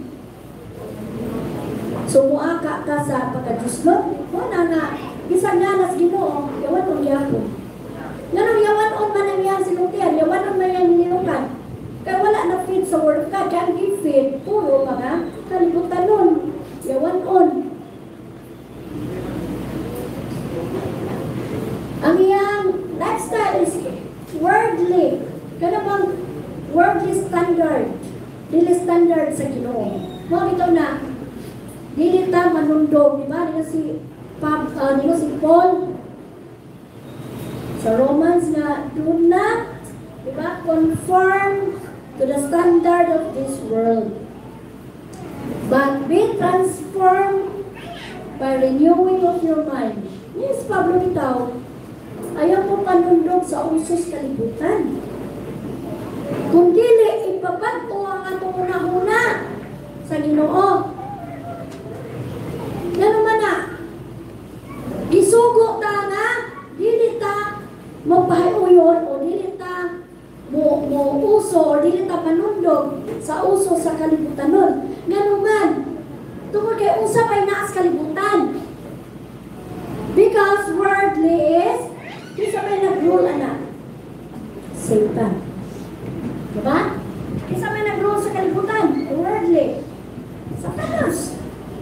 So, muaka ka sa pagka-Diyos-Lord, wala nga, isang nanas Ginoo, yawan on yapon. Ganun, yawan on man ang yan sinutian, yawan on man yan nilukan. Kaya wala na fit sa word of God, kaya ang fit, puro mga kalimutan nun, yawan on. Ang iyang lifestyle is worldly. Kaya bang worldly standard, dili standard sa Ginoo. Mga ito na, dili ta manundog, di ba? Dili si, uh, dili si Paul sa Romans na do not, di ba, conform to the standard of this world, but be transformed by renewing of your mind. Yes, Pablo bitaw, ayaw mo panundog sa usos kalibutan. Kung dili, ipabato ang atong una-una sa Ginoo. Ganun man na, gisugo ta nga, dili ta magpahiuyon o dili ta mo, mo uso o dili ta panundog sa uso sa kalibutan nun. Ganun man, tungkol kay usap ay naas kalibutan. Because worldly is, isa may nag-rule anak, Satan. Diba? Isa may nag-rule sa kalibutan, worldly, Satanas.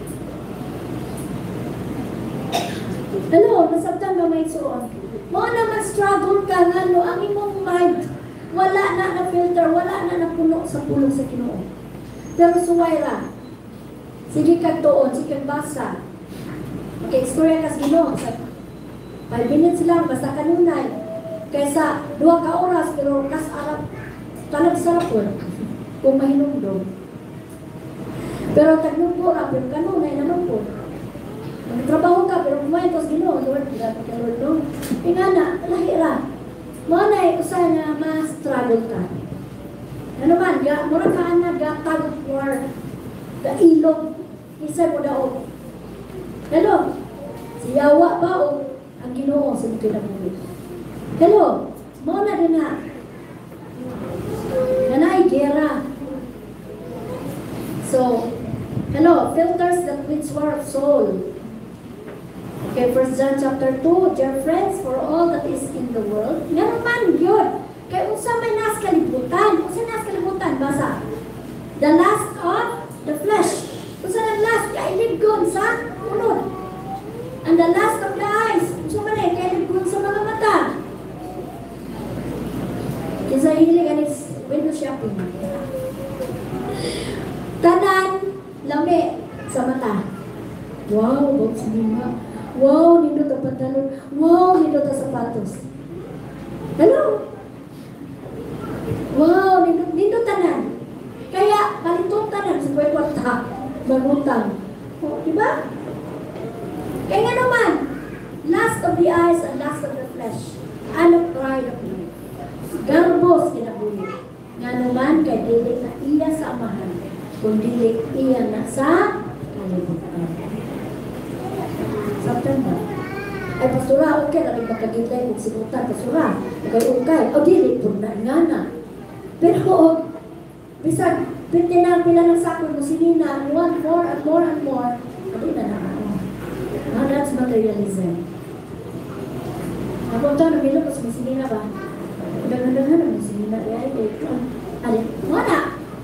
Hello, nasabtan ba may suon? Mga naman struggle ka nga, no, ang imong mind, wala na na-filter, wala na napuno sa pulong sa Ginoo. Pero suwaira, sige kag doon, sige kag basa. Okay, istorya kas Ginoo. five minutes lang, basta kanunay. Kaysa dua ka oras, pero kas arap, talag sarap po. Kung mahinumdom. Pero tagnumpo ra, pero kanunay naman po. Magtrabaho ka, pero kumain ko sa Ginoo, Lord, dapat ka Lord, no? E nga na, lahira. Mga na, usay na ma-struggle ka. Ano man, ga, mura ka na, ga, tag war, ga, ilog, isa mo daog. Hello? Siyawa ba o ang Ginoo sa mga kinabuhi? Hello? Mga na din na. Nanay, gera. So, hello, filters that which war of soul. Okay, First John chapter two, dear friends, for all that is in the world, nga naman yun. Kaya unsa may nas kalibutan, unsa nas kalibutan, basa. The lust of the flesh. Unsa ang lust, kailibgon sa unod. And the lust of the eyes, unsa man eh, kailibgon sa mga mata. Kisa hilig anis window shopping. Tanan, lami sa mata. Wow, bawat sinima. Wow, nindot ang pantalon. Wow, nindot ang sapatos. Hello? Wow, nindot, nindot tanan. Kaya, balitong tanan sa buhay kwarta. Magutang. O, diba? Kaya nga naman, lust of the eyes and lust of the flesh. And pride of life. Garbos kinabuhi. Nga naman, kay dili na iya sa amahan. Kung dili iya na sa kalibutan. Sabtan ba? Ay, pasura, okay, namin magkagintay kung sinutan, pasura. Okay, o dili, po na nga na. Pero, o, bisag, pinti na pila ng sakon mo, sinina, want more and more and more, hindi na naman. Now, that's materialism. Ako ito, namilo, mas masinina ba? Dagan-dagan ang masinina, ay, ay, ay, wala.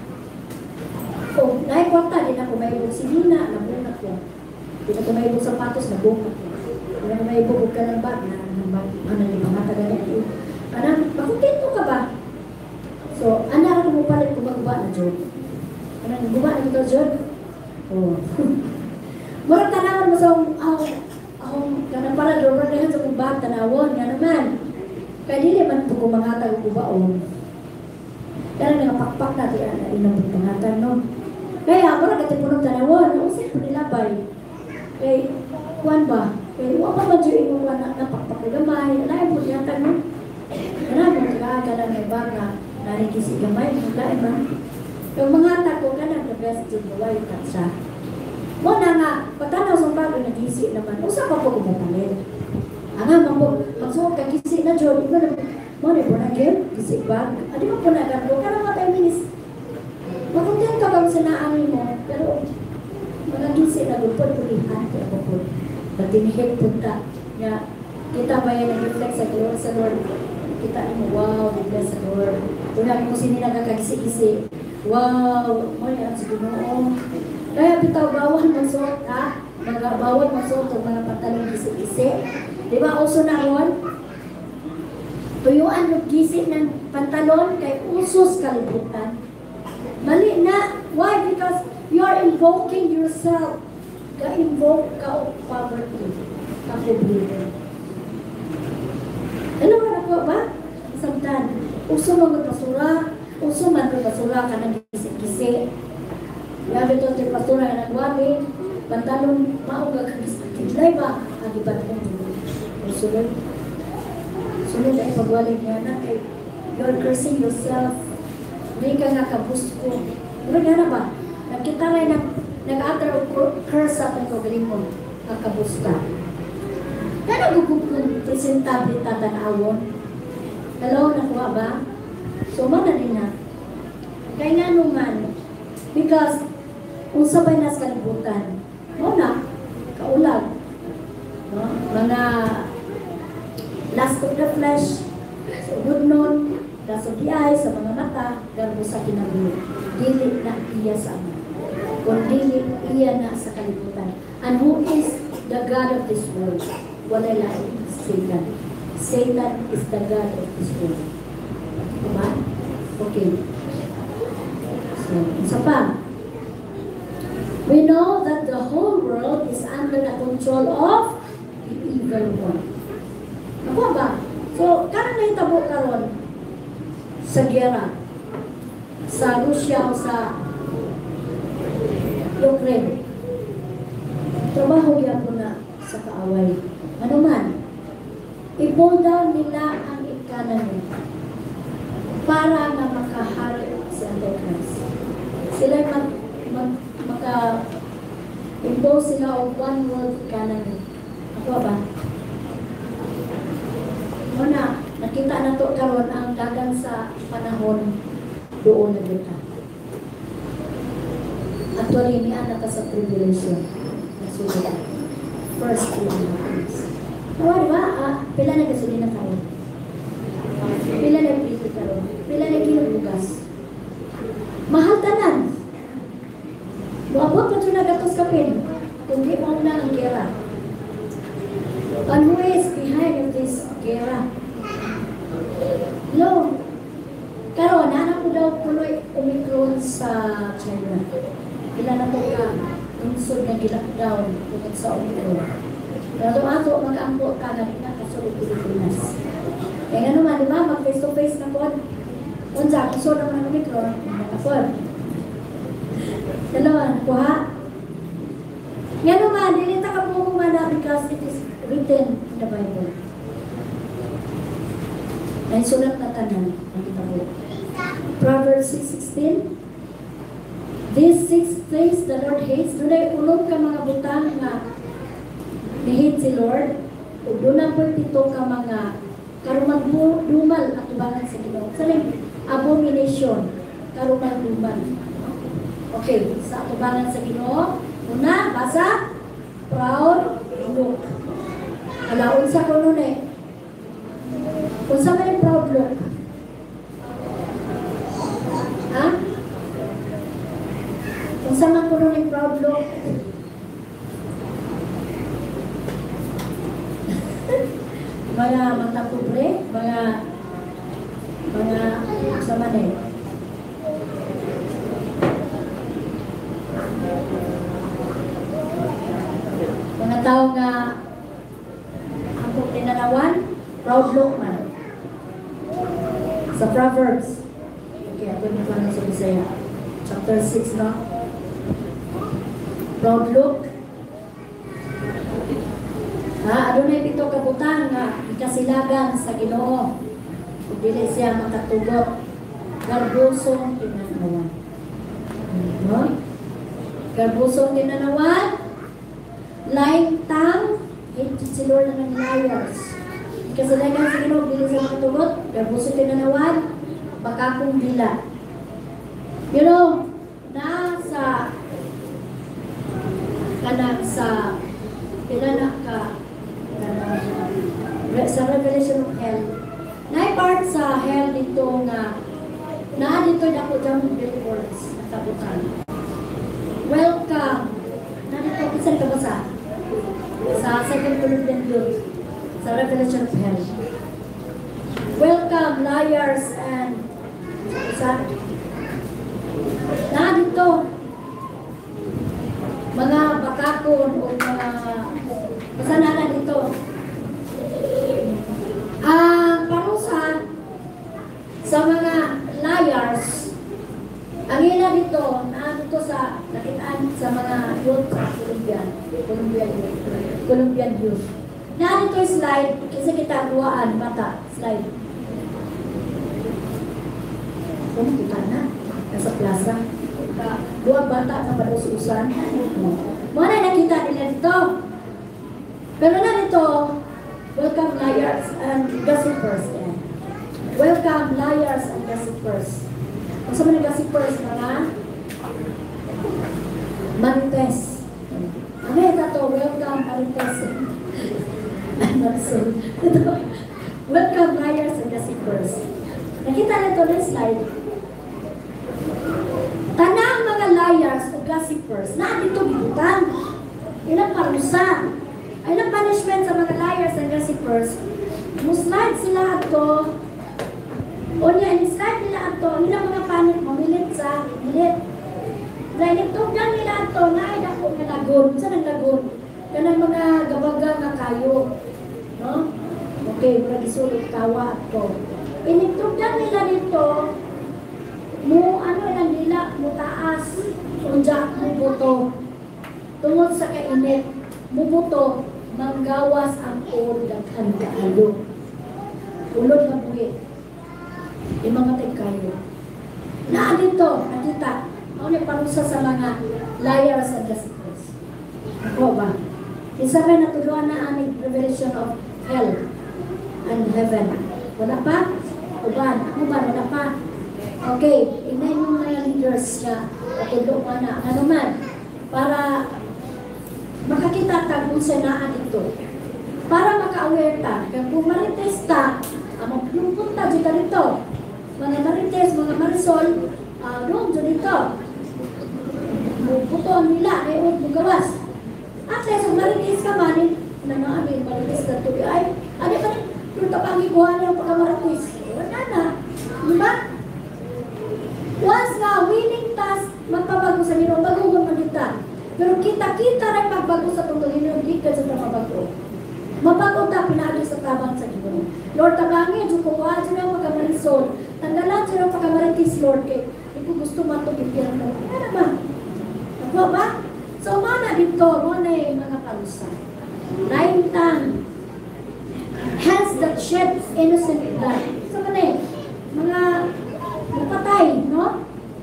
O, naik kwarta, di na ko may sinina, nabunat ko. Hindi ko may ibong sapatos na bukot. Hindi ko may ibong ka ng bag na ano yung mga taga-rito. Parang, makutito ka ba? So, anak ako mo palit kung magba na, Jod. Parang, guba na ito, Jod. Oh. Murag tanawon mo sa akong akong kanang para doon na sa kubag tanawon nga naman. Kaya dili man po kumangatag og kubaon. Kaya nga pakpak na diyan na inong pangatan no. Kaya murag ati punog tanawon, usay po nilabay. Kay kuan ba? Kay wa pa man jud imong na napakpak gamay, lain po yata no. Kana mo kaaga lang may baka, narikisi gamay, lain ba? Yung mga tako ka na, the best to the white at siya. Mo na nga, patanaw sa bago nag-isi naman, usa pa po kumapalit. Ang nga, magsuot ka, gisi na dyan, ito na, mo na po na game, gisi ba? Adi mo po na gano'n, ka na mga tayo minis. Makuntin ka bang sinaangin mo, pero mga gisi na lupod, pulihan, kaya po po. Batinihit punta, nga, kita ba yan nag-reflect sa Lord, sa Lord, kita mo, wow, nag-bless sa Lord. Tunang mo sini nagkakagisi-gisi. Wow, mo yan sa Ginoo. Kaya bitaw bawal magsuot ha, mga bawal magsuot ng mga pantalon gisi-gisi. Di ba uso na ron? Tuyuan ng gisi ng pantalon kay usos kalibutan. Mali na. Why? Because you are invoking yourself. Ka-invoke ka of poverty. Ka-pobrito. Ano ba na po ba? Samtan, uso mga basura, uso man ito basura ka ng gisi-gisi. Yabi ito ito basura ka ng wabi, pantalon mauga ka gisi-gisi ba? Agibat ko ito. Sunod. Sunod ay pagwalig niya na kay you're cursing yourself. Hindi ka nga kabusko. Pero nga na ba? Nagkita rin nag nag-atra o curse sa ating kagaling mo. Kakabuska. Kaya nagugugong presentable tatanawon. Hello, nakuha ba? So, mana din na. Kaya nga naman, because, kung sabay na sa kalibutan, muna, kaulag. No? Mga last of the flesh, sa udnon, last of the eyes, sa mga mata, garbo sa kinabuhi. Dili na iya sa ama. Kung dili iya na sa kalibutan. And who is the God of this world? Wala lang, Satan. Satan is the God of this world. Diba? Okay. So, isa pa. We know that the whole world is under the control of the evil one. Ako ba? So, kanang nahitabo karon sa gera sa Russia o sa Ukraine. Trabaho yan po na sa kaaway. Ano man, i-pull down nila ang economy para na makahari si Antichrist. Sila mag, mag, maka-impose sila of one world economy. Ako ba? Muna, nakita na to karon ang dagan sa panahon doon na dito. Actually, ni anak ka sa tribulation. Nasulit. First tribulation. Nawa, diba? Ah, pila na gasolina karon. Pila na prito karon. Pila na kilong bugas. Mahal tanan. Buabot pa ito na gatos kapin. Kung di mo na ang gera. And who is behind this gera? Hello? Karon, anak ko daw puloy Omicron sa China. Pila na po ka. Unsod na gilakdown tungkol sa Omicron. Pero ato mag-ampo ka na nakasulog Pilipinas. Kaya nga naman, di ba? Mag face to face na po. Unsa, unsod naman ang Omicron. Nakapon. Dalawa, nakuha. Nga naman, dinita ka po kumana because it is written in the Bible. Ay sulat na tanan. Nakita po. Proverbs six sixteen. These six things the Lord hates. Doon ay ulong ka mga butang nga ni-hate si Lord. O doon na po pito ka mga karumal-dumal at tubangan sa Ginoo. Saling abomination. Karumal-dumal. Okay, sa tubangan sa Ginoo. Una, basa. Proud. Look. Alaon sa ko nun eh. Kung sa may proud look. Ha? Kung sa man ko nun yung proud look. Mga mata pobre, mga mga sa man eh. Mga tao nga ako tinanawan, proud look man. Sa Proverbs, okay, ako yung mga sa Bisaya, chapter six, no? Proud look. Ha, adunay pito kabutang nga ikasilagan sa Ginoo. Ug dili siya makatugot. Garbusong tinanawan. No? Garbusong tinanawan. Lying tongue, hatred si Lord ng liars. Ikasilagan sa Ginoo, dili siya makatugot. Garbusong tinanawan. Bakakong dila. You know, nasa kanang sa pinana ka kanang sa Revelation of Hell. Na part sa hell dito nga na dito dako jang billboards sa kabutan. Welcome. Na dito kinsa ka basa? Sa second Corinthians sa Revelation of Hell. Welcome liars and sa na dito mga bakakon o mga kasananan dito. Ang parusa sa mga liars, ang ila dito, na dito sa nakitaan sa mga youth sa Colombian, Colombian youth, Colombian youth. Na dito slide, kasi kita duwaan, mata, slide. Kung kita na, nasa plaza. Dua bata na palususan. Mga na nakita nila dito. Pero na dito, welcome liars and gossipers. Eh. Welcome liars and gossipers. Kung sa mga gossipers, mga marites. Ano yung ito? Welcome marites. Welcome liars and gossipers. Nakita na ito na slide. Tanang mga liars o gossipers na dito bibutan. Ilang parusa. Ilang punishment sa mga liars and gossipers. Muslide sila ato. O niya, in-slide nila ato. Nilang mga panik, mamilit sa milit. Dahil itugdan nila ato na ay dako nga lagon. Saan ang lagon? Kanang mga gabaga nga kayo. No? Okay, mula isulit kawa ato. Initugdan nila dito mo ano lang nila mo taas unja mo buto tungod sa kainit mo buto manggawas ang uod daghan kaayo ulod na buhi yung mga tigkayo na dito nakita ano yung parusa sa mga liars and gossipers ako ba isa ba natuluan na aming revelation of hell and heaven wala pa uban ano ba wala pa. Okay, inay yung mga leaders na patulong ka na, ano man, para makakita ta kung sanaan ito. Para maka-aware ta, kung marites ta, ang magpupunta dito dito. Mga marites, mga marisol, uh, doon dito. Puto ang nila, ay huwag magawas. At least, kung marites ka man, na namin, marites na ito, ay, ano ba rin, yung tapangi ko, ano yung pagkamarites? Wala na, di ba? Once nga willing task magpabago sa Ginoo, bagugon man kita. Pero kita-kita rin magbago sa tungkol Ginoo, gikan sa mabago. Mabago ta pinaagi sa tabang sa Ginoo. Lord, tabangin jud ko wa jud ang pagkamarisol. Tanggalan jud ang pagkamaritis, Lord, kay di ko gusto matubigyan mo. Ano ba? Ano ba? So mana dito mo na mga parusa. Lying tongue, hands that shed innocent blood. So man mga patay, no?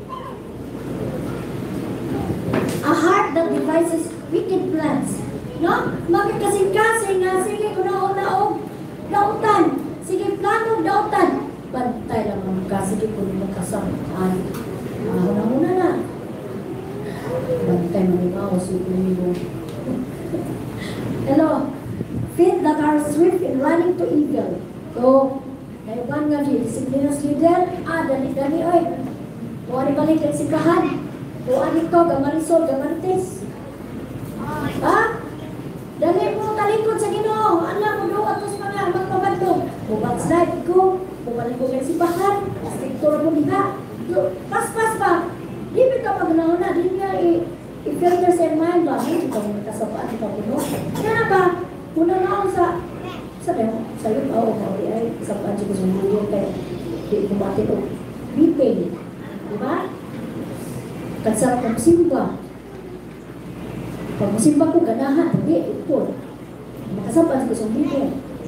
A heart that devises wicked plans, no? Magkakasing-kasing nga, sige ko na o dautan, sige plano dautan, bantay lang ang magkasige ko na magkasamaan. Ako na muna na. Bantay manimaw, sige mo. Hello? Feet that are swift in running to evil. So, naiban nga di, disciplinas leader, ah, dali-dali, oy. O, ano balik ang sikahan? O, ano ito, gamarisol, gamarites. Ha? Dali mo, talikod sa Ginoo. Alam mo, do, atos mga magpabadlog. O, backslide ko, bumalik ko kay sibahan, strictor mo diha. Pas-pas pa. Di ba ka magnauna, di nga i-filter presence and mind ba? Hindi ka mo kasapaan, hindi ka puno. Kaya ba, una na ako sa, sa demo, sa iyo, oo, oh, ay, kasapaan siya ko sa video, kaya di kumati ko, meeting. Diba? Kansarap ka musimba. Pag musimba ko, ganahan, hindi, ito. Makasapaan siya ko sa video.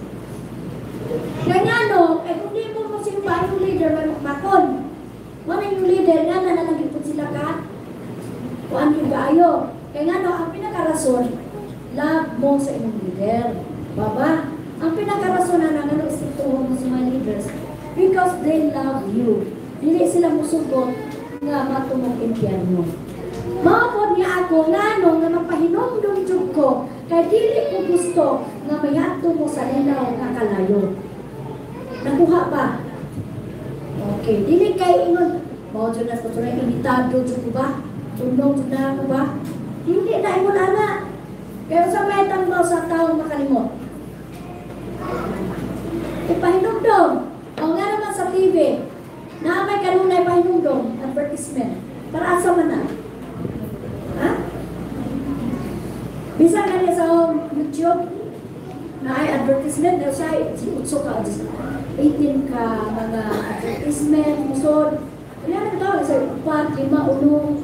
Kaya no, eh kung di mo musimba, yung leader, may makmakon. Wala yung leader, nga na nalagipot sila ka, kuan yung kaayo. Kaya nga no, ang pinakarason, love mo sa inyong leader. Baba, ang pinakarason na nang ano istituho mo sa mga leaders, because they love you. Dili sila musugot nga matumong impyerno. Maapod niya ako nga no, nga mapahinumdum jud ko, kay dili ko gusto nga mayato mo sa linaw nga kalayo. Nakuha ba? Okay, dili kay ingon, mao jud na sa tunay imitado jud ko ba? Tunog na ako ba? Hindi na ingon ana. Kaya sa may tangbaw sa taong makalimot. Ipahinumdum. O nga naman sa T V, na may kanunay pahinumdum, advertisement. Para asa man na? Ha? Bisa nga niya sa YouTube, na ay advertisement, na sa utso ka, eighteen ka, mga advertisement, musod. Kaya na ito, sa upat, lima, uno.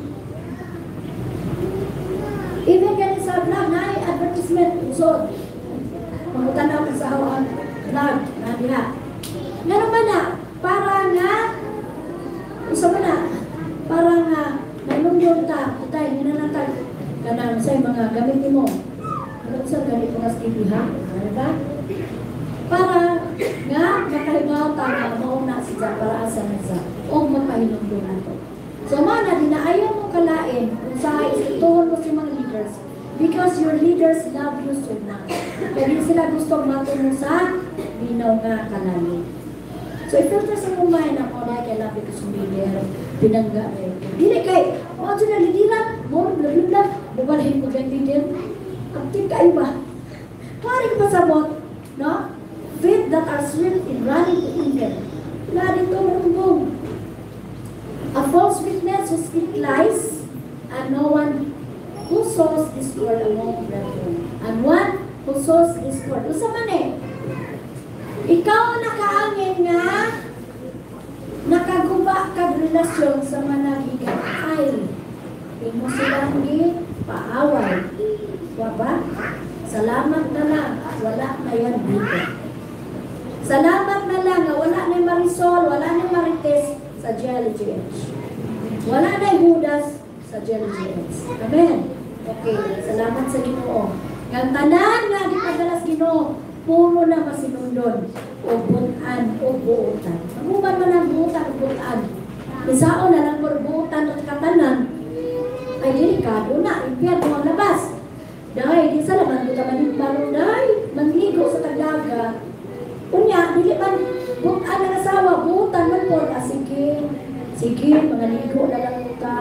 Even ganit sa vlog, na ay advertisement, musod. Magutanaw ka sa hawaan, vlog, na diha. Ngayon ba na, para nga, isa ba na, para nga, nalungyon ta, itay, ninanatag, kanang sa mga gamitin mo. Ano sa ganit mo nas T V ha? Ano ba? Para nga, makahibaw ta nga, mauna siya, para asa na siya, o magpahinumdum nato. So, mana, dinaayaw mo kalain, kung sa ituhon mo sa mga leaders, because your leaders love you so much. Kaya din sila gusto matungo sa binaw nga kalain. So, i-filter sa mong mind ako na kaya lapit ko sa leader, pinangga eh. Dili kay, o, dyan na lidiran, mo, blablabla, bubalahin ko dyan leader. Aktif kayo ba? Paring pasabot, no? Faith that are swift in running to evil. Wala dito marunong. A false witness who speak lies, and no one who sows discord among brethren. And one who sows discord. Usa man eh. Ikaw nakaangin nga nakaguba kag relasyon sa mga nagigay. Imo silang paaway. Waba? Salamat na lang. Wala na yan dito. Salamat na lang. Wala na yung Marisol. Wala na yung Marites sa G L G H. Wala na yung Judas sa G L G H. Amen. Okay. Salamat sa Ginoo. Ang tanan nga di padalas Ginoo, puro na masinundon o butan o buutan. Maguban man ang buutan o buutan. Isao na lang por buutan at katanan ay delikado na. Impiyat mo ang labas. Dahil di sa laman kita manimbalong dahil manligo sa tagaga. Kunya, dili man buutan ang asawa, buutan man po. Ah, sige, sige, mga ligo na lang kita.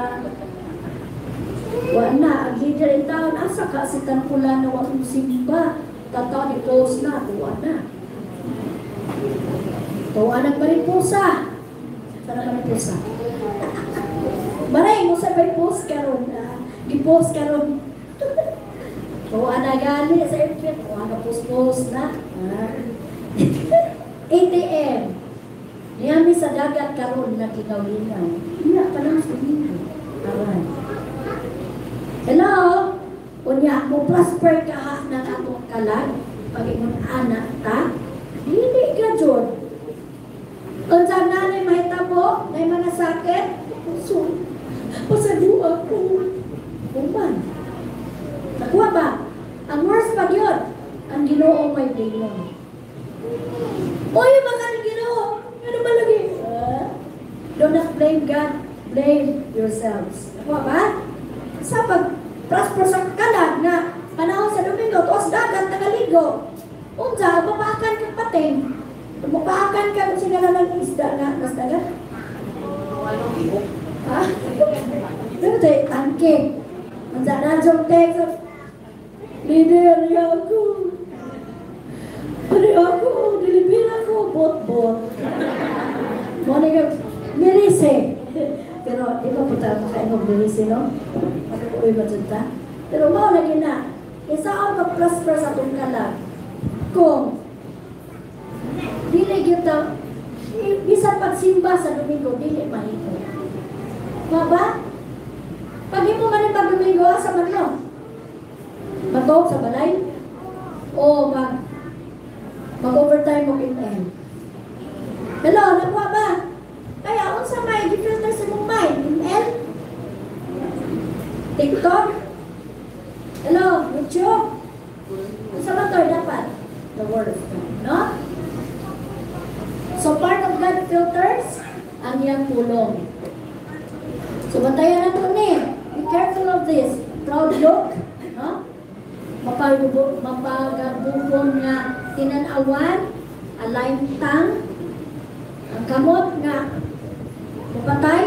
Wala na, ang leader in town, asa ka si Tanpula na wang simba. Tataw ni post na, tuwa na. Tuwa na pa rin pusa. Sana pa rin pusa. Maray mo sa may post karon, i-post karon. Tuwa na gani sa effect, tuwa na post-post na. A T M. Niyami sa dagat karon na kinaw-linaw. Hindi pa lang sa dito. Aray. Hello? Unya, mo prosper ka ha ng atong kalag, pag-ingon anak ta, hindi ka dyan. Kung saan nanay mahitabo, may mga sakit, so, pasadua ko. Uman. Nakuha ba? Ang worst pag yun, ang Ginoo may demon. O yung mga Ginoo, ano ba lagi? Uh, do not blame God, blame yourselves. Nakuha ba? Sa pag prosper sa kalag na panahon sa Domingo, tuwas dagat, nagaligo. Unsa, mapakan kang pating. Mapakan ka kung sinalalang isda na nas dagat. Ha? Ano tayo? Tangke. Unsa na jong text. Leader ako. Ano ako? Dilibir ako. Bot-bot. Muna ka, mirise. Pero, di ba po tayo makainong mirise, no? Uy, matunda. Pero mao lagi na. Isa ang ka-prosper sa itong kalag. Kung dili kita, bisan pagsimba sa Domingo, dili mahito. Nga ba? Pag mo man pag Domingo, asa man mo? Matog sa balay? O mag mag-overtime mo in end? Hello, nakuha ba? Kaya, unsa may difference sa mong mind? In end? TikTok? Hello, YouTube? Unsa ba ito dapat? The Word of God, no? So, part of God filters ang iyang pulong. So, bantayan natin ni. Be careful of this. Proud look, no? Mapagabubon nga tinanawan, aligned tongue, ang kamot nga mapatay,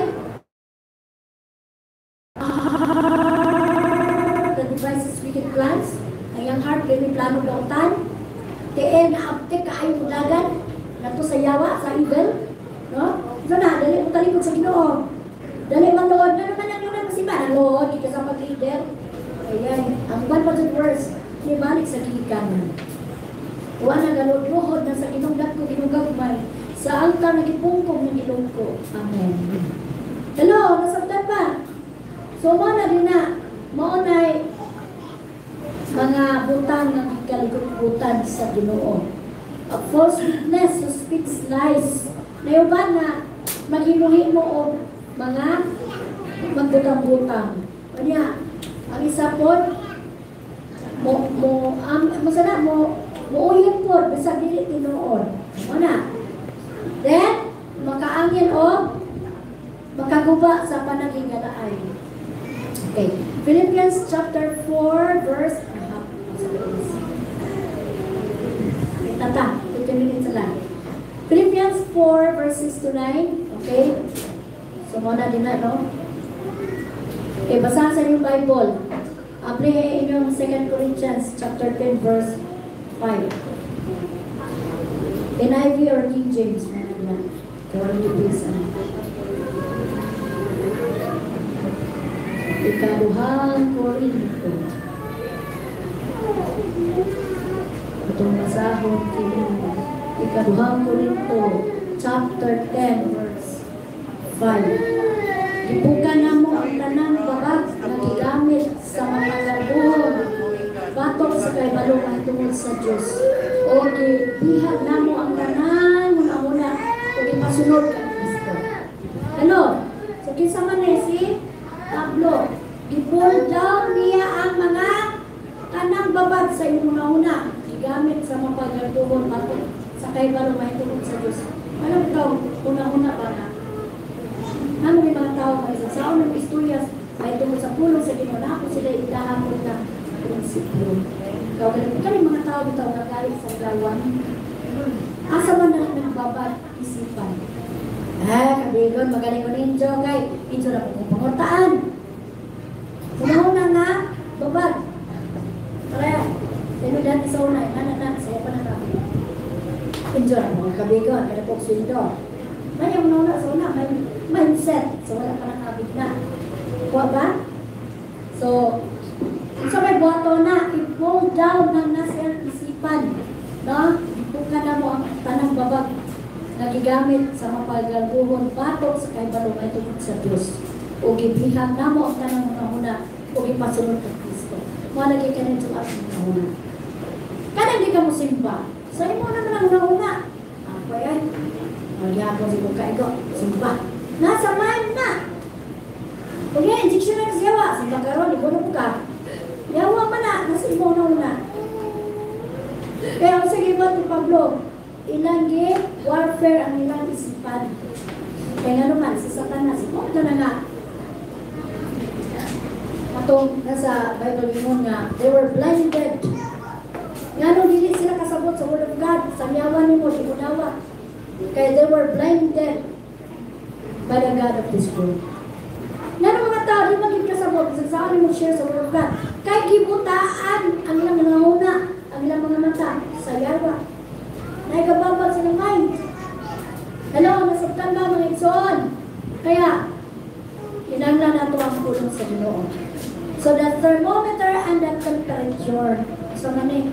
the devices wicked plans, ang iyang heart kini plano dautan, tiin na aptek kaayong dagan, nato sa yawa, sa evil, no? So na, dali mo talikod sa Ginoo. Dali manood, na naman ang yun ang masiba, nanood, di ka sa pag-leader. Ayan, ang one hundred verse, nibalik sa gigikanan. Huwag na galod-luhod na sa ginunggat ko, ginugagmay, sa altar na gipungkong ng ilong ko. Amen. Hello, nasabtan pa? So, mo na din na, maunay mga butang ng ikaligod-butan sa Ginoo. A false witness who speaks lies. Nayuban na maghinuhi mo o mga magbutang-butang. Kanya, ang isa po, mo, mo, um, masana mo, muuyin po, bisa dili tinuod. Una, then, makaangin o makaguba sa panagigalaay. Okay, Philippians chapter four, verse, tata, fifteen minutes lang. Philippians four, verse six to nine, okay? So, muna din na, no? Okay, basahan sa inyong Bible. Apply inyong Second Corinthians chapter ten, verse five. N I V or King James, meron na. Kaya niyo bisa. Ikaduhang Korinto. Itong masahod kini. Ikaduhang Korinto, chapter ten, verse five. Ibukan na mo ang tanang babag na gigamit sa mga labuhon batok sa kay balong tungod sa Diyos. O gibihag na mo ang tanang muna-muna o gipasunod ka Kristo. Ano? So kinsa man ni si Pablo, gipull down niya ang mga tanang babag sa imong una-una gigamit sa mga paglabuhon batok sa kay balong tungod sa Diyos. Ano ito? Una-una ba na? Ano may mga tao ka isa sa unang istorya ay tungkol sa pulong sa Ginoo na ako sila idahapon na prinsipyo. Ikaw ganun ka rin mga tao bitaw na galit sa gawan. Asa man na lang babad isipan. Ah, kabigon, magaling ko ninyo kay ito na po pangortaan. Una-una nga, babad. Kaya, sino dati sa una, anak na, saya pa na kami. Injo na mga kabigon, kada po sweldo. May yung una sa una, may mindset. So, wala pa nakabig na. Kuha ba? So, so may buhato na, i-pull down ng nasa isipan. No? Ipuka na mo ang tanang babag na gigamit sa mapaglalbuhon batok sa kay balong ay tungkol sa Diyos. O gibihag na mo ang tanang una-una o gipasunod kay Kristo. Malagay ka rin sa ating una. Kaya hindi ka mo simba. So, imo naman ang una-una. Ako yan. Magyapon si Buka Ego. Simba. Nasa mind na. Kung yan, injection na siya wa. Simba karon, ibo na Buka. Yawa pa na. Nasa imo na-una. Kaya sa iba ni Pablo, ilang warfare ang ilang isipan. Kaya nga naman, si Satanas, kung ito na nga, atong nasa Bible yun nga, they were blinded. Nga nung hindi sila kasabot sa Word of God, sa miyawan ni mo, di unawa. Kaya they were blinded by the God of this world. Nga nung mga tao, di maging kasabot, sa saan mo share sa Word of God. Kaya gibutaan ang ilang mga una, ang ilang mga mata sa yawa. Naigababag sa ng mind. Hello, nasabtan ba mga igsoon? Kaya, inanglan nato ang pulong sa Ginoo. So the thermometer and the temperature. So, mani.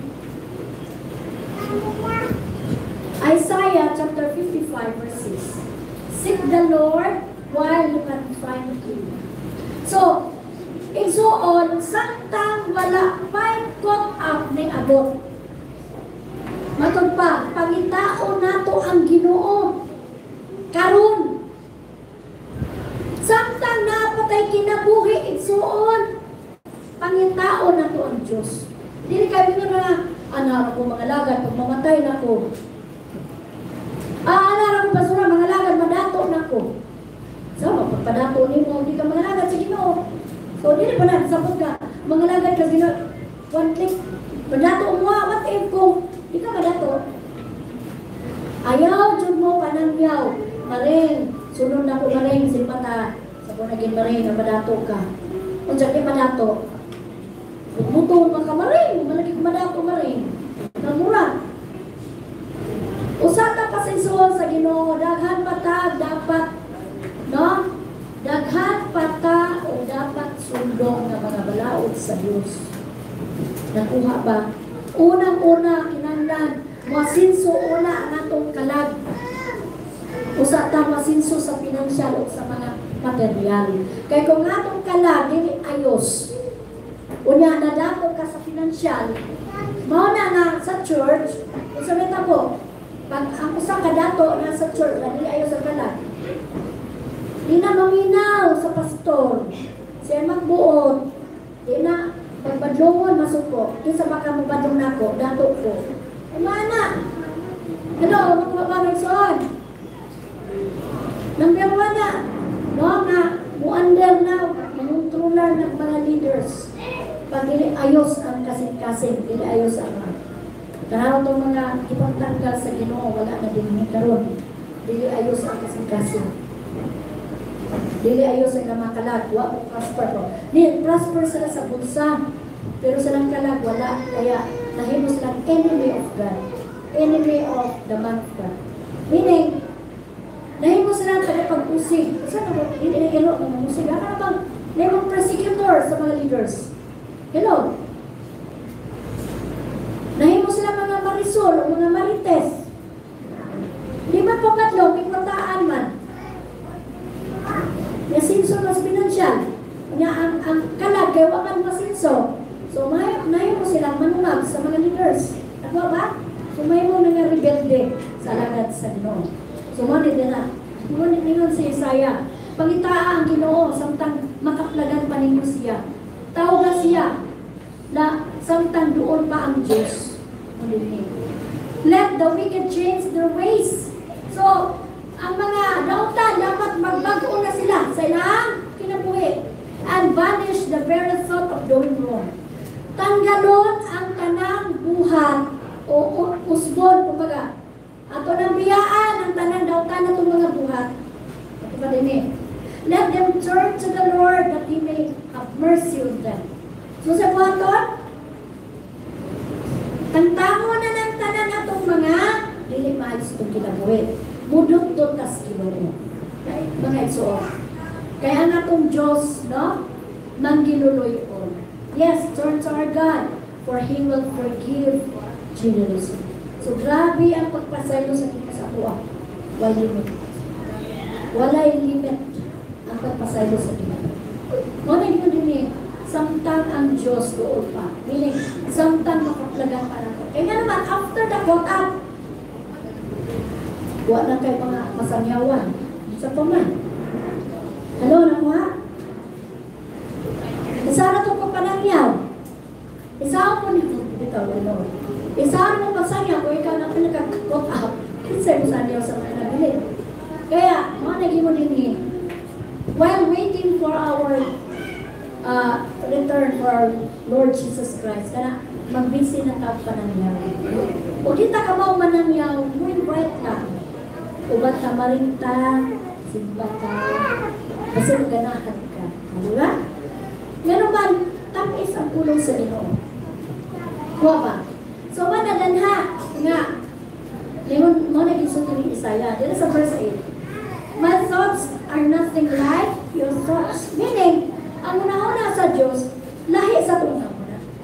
Isaiah chapter fifty-five verse six. Seek the Lord while you can find Him. So, igsuon, samtang wala may caught up ni abot. Matod pa, pangitaon nato ang Ginoo. Karon, samtang napatay kinabuhi, igsuon, pangitaon nato ang Diyos. Dili kami nga na, anak ko mga lagad, pag mamatay na ko. Ah, anak ko basura, mga lagad, madato na ko. So, magpapadato ni mo, hindi ka mga lagad sa Ginoo. So, dili pa na, sabot ka, mga lagad ka Ginoo, one click, madato mo, what if kung, di ka madato. Ayaw, jud mo, panangyaw, maring, sunod na ko maring, simpata, sa po naging maring, na madato ka. Kung siya di madato, butong mga kamaring, malagig madato maring, nagmura. Usata pa sa isuon sa Ginoo, daghan pa ta, dapat, no? Daghan pa ta, o dapat sundong na mga balaod sa Diyos. Nakuha ba? Unang-una, kinanglan, masinso una ang atong kalag. Usata masinso sa pinansyal o sa mga material. Kaya kung atong kalag, dili ayos. Unya, nadako ka sa pinansyal. Mao na nga sa church, kung sabi na po, pag ang usang kadato na sa church, dili ayos sa kalag. Di na maminaw sa pastor. Siya magbuod. Di na pagbadlungon masuko. Di sa baka mabadlong nako, dato ko. Umana. Ano, magpapamag soon. Number one na. No, na, mu-under na, manguntrolar ng mga leaders. Pag dili ayos ang kasing-kasing, dili ayos ang mga. Kaya itong mga ipagtanggal sa Ginoo, wala na din ni karon. Dili ayos ang kasing-kasing. Dili ayos ang kamakalag, wa ko prosper ko. Di, prosper sila sa bulsa, pero silang kalag, wala. Kaya, nahimo silang enemy of God. Enemy of the man of God. Meaning, nahimo silang tagapag-usig. Saan na ba? Hindi na ilo ng musig. Ano na bang nahimong persecutor sa mga leaders? Hello? Nahimo silang mga marisol o mga marites. Di ba po katlong, ikwataan man? Masinso mas pinansyal. Nga ang, ang kalag, kaya wakan masinso. So, may, may mo silang manungag sa mga leaders. Ano ba? So, may mo nga rebelde sa lagad sa Ginoo. So, manit din na. Ngunit ningon si Isaiah, pangitaa ang Ginoo, samtang makaplagan pa ninyo siya. Tao na siya, na samtang doon pa ang Diyos. Let the wicked change their ways. So, ang mga dautan dapat magbago na sila sa ilang kinabuhi and banish the very thought of doing wrong. Tanggalon ang tanang buhat o usbon, kumbaga. Ato nang biyaan ang tanang dautan na itong mga buhat. Ito pa din eh. Let them turn to the Lord that He may have mercy on them. So sa buhaton, tangtango na ng tanan na itong mga dili maayos itong kinabuhi. Mudot-dot tas Ginoo. Mga igsoon. Kaya nga itong Diyos, no? Mangginuloy-on. Yes, turn to our God, for He will forgive generously. So, grabe ang pagpasaylo sa kita sa tuwa. Wala limit. Wala limit ang pagpasaylo sa kita. Muna yun din eh, samtang ang Diyos doon pa. Meaning, samtang makaplagan pa natin. Kaya nga naman, after the caught up, wala na kayo mga masangyawan. Sa paman. Hello, nakuha? Isa na itong papanangyaw. Isa mo nito. Ito, ano. Isa mo pasangyaw kung ikaw na pinaka-caught up. Isa mo sangyaw sa mga nabilin. Kaya, mga naging mo din eh. While waiting for our uh, return for our Lord Jesus Christ, kaya magbisi na tao panangyaw. O kita ka mo manangyaw, muy bright lang. Ubat ka marinta, simba ka, kasi maganahan ka. Diba? Meron ba, tamis ang pulong sa Ginoo. Kuha ba? So, manadanha nga, ngayon mo naging suto ni Isaiah, dito sa verse eight. My thoughts are nothing like your thoughts. Meaning, ang una-una sa Diyos, lahi sa tunga mo na.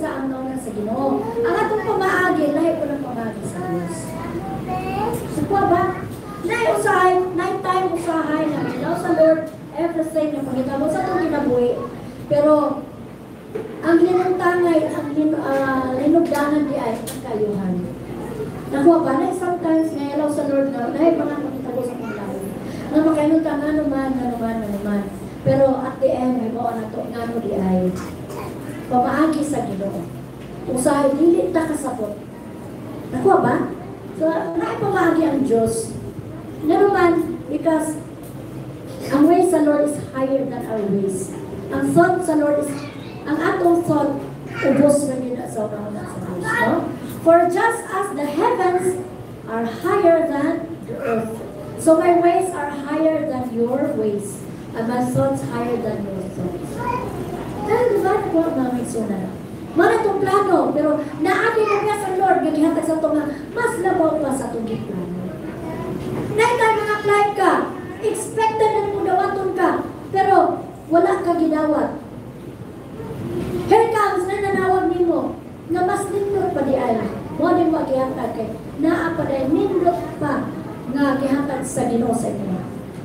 sa ang nauna sa Ginoo. Ang atong pamaagi, lahi ko ng pamaagi sa Diyos. Sukwa ba? Nay usahay, night time usahay na ilaw sa Lord, everything na pangitabo sa itong kinabuhi. Pero, ang linungtangay, ang lin, uh, linugdanan di ay ang kayuhan. Nakuha ba? Na sometimes na ilaw sa Lord na, dahil mga pangitabo sa kinabuhi. Na makainutang nga naman, nga naman, nga naman. Pero at the end, may mga na ito, nga no di ay pamaagi sa Ginoo. Usahay, dili ta kasapot. Nakuha ba? So, naipamaagi ang Diyos. Nga naman, because ang ways sa Lord is higher than our ways. Ang thought sa Lord is, ang atong thought, ubos na yun sa una sa Diyos. No? For just as the heavens are higher than the earth, so my ways are higher than your ways, and my thoughts higher than your thoughts. Dahil diba, nakuha namin sunan. Mana itong plano, pero naagi mo niya sa Lord, naghihatag sa ito nga, mas labaw pa sa itong plano. Naitay mga apply ka, expected na mo dawaton ka, pero wala ka ginawat. Here comes na nanawag nimo, na mas nindot pa di ay, mo din magihatag kay, naa pa dahil nindot pa nga gihatag sa Ginoo sa inyo.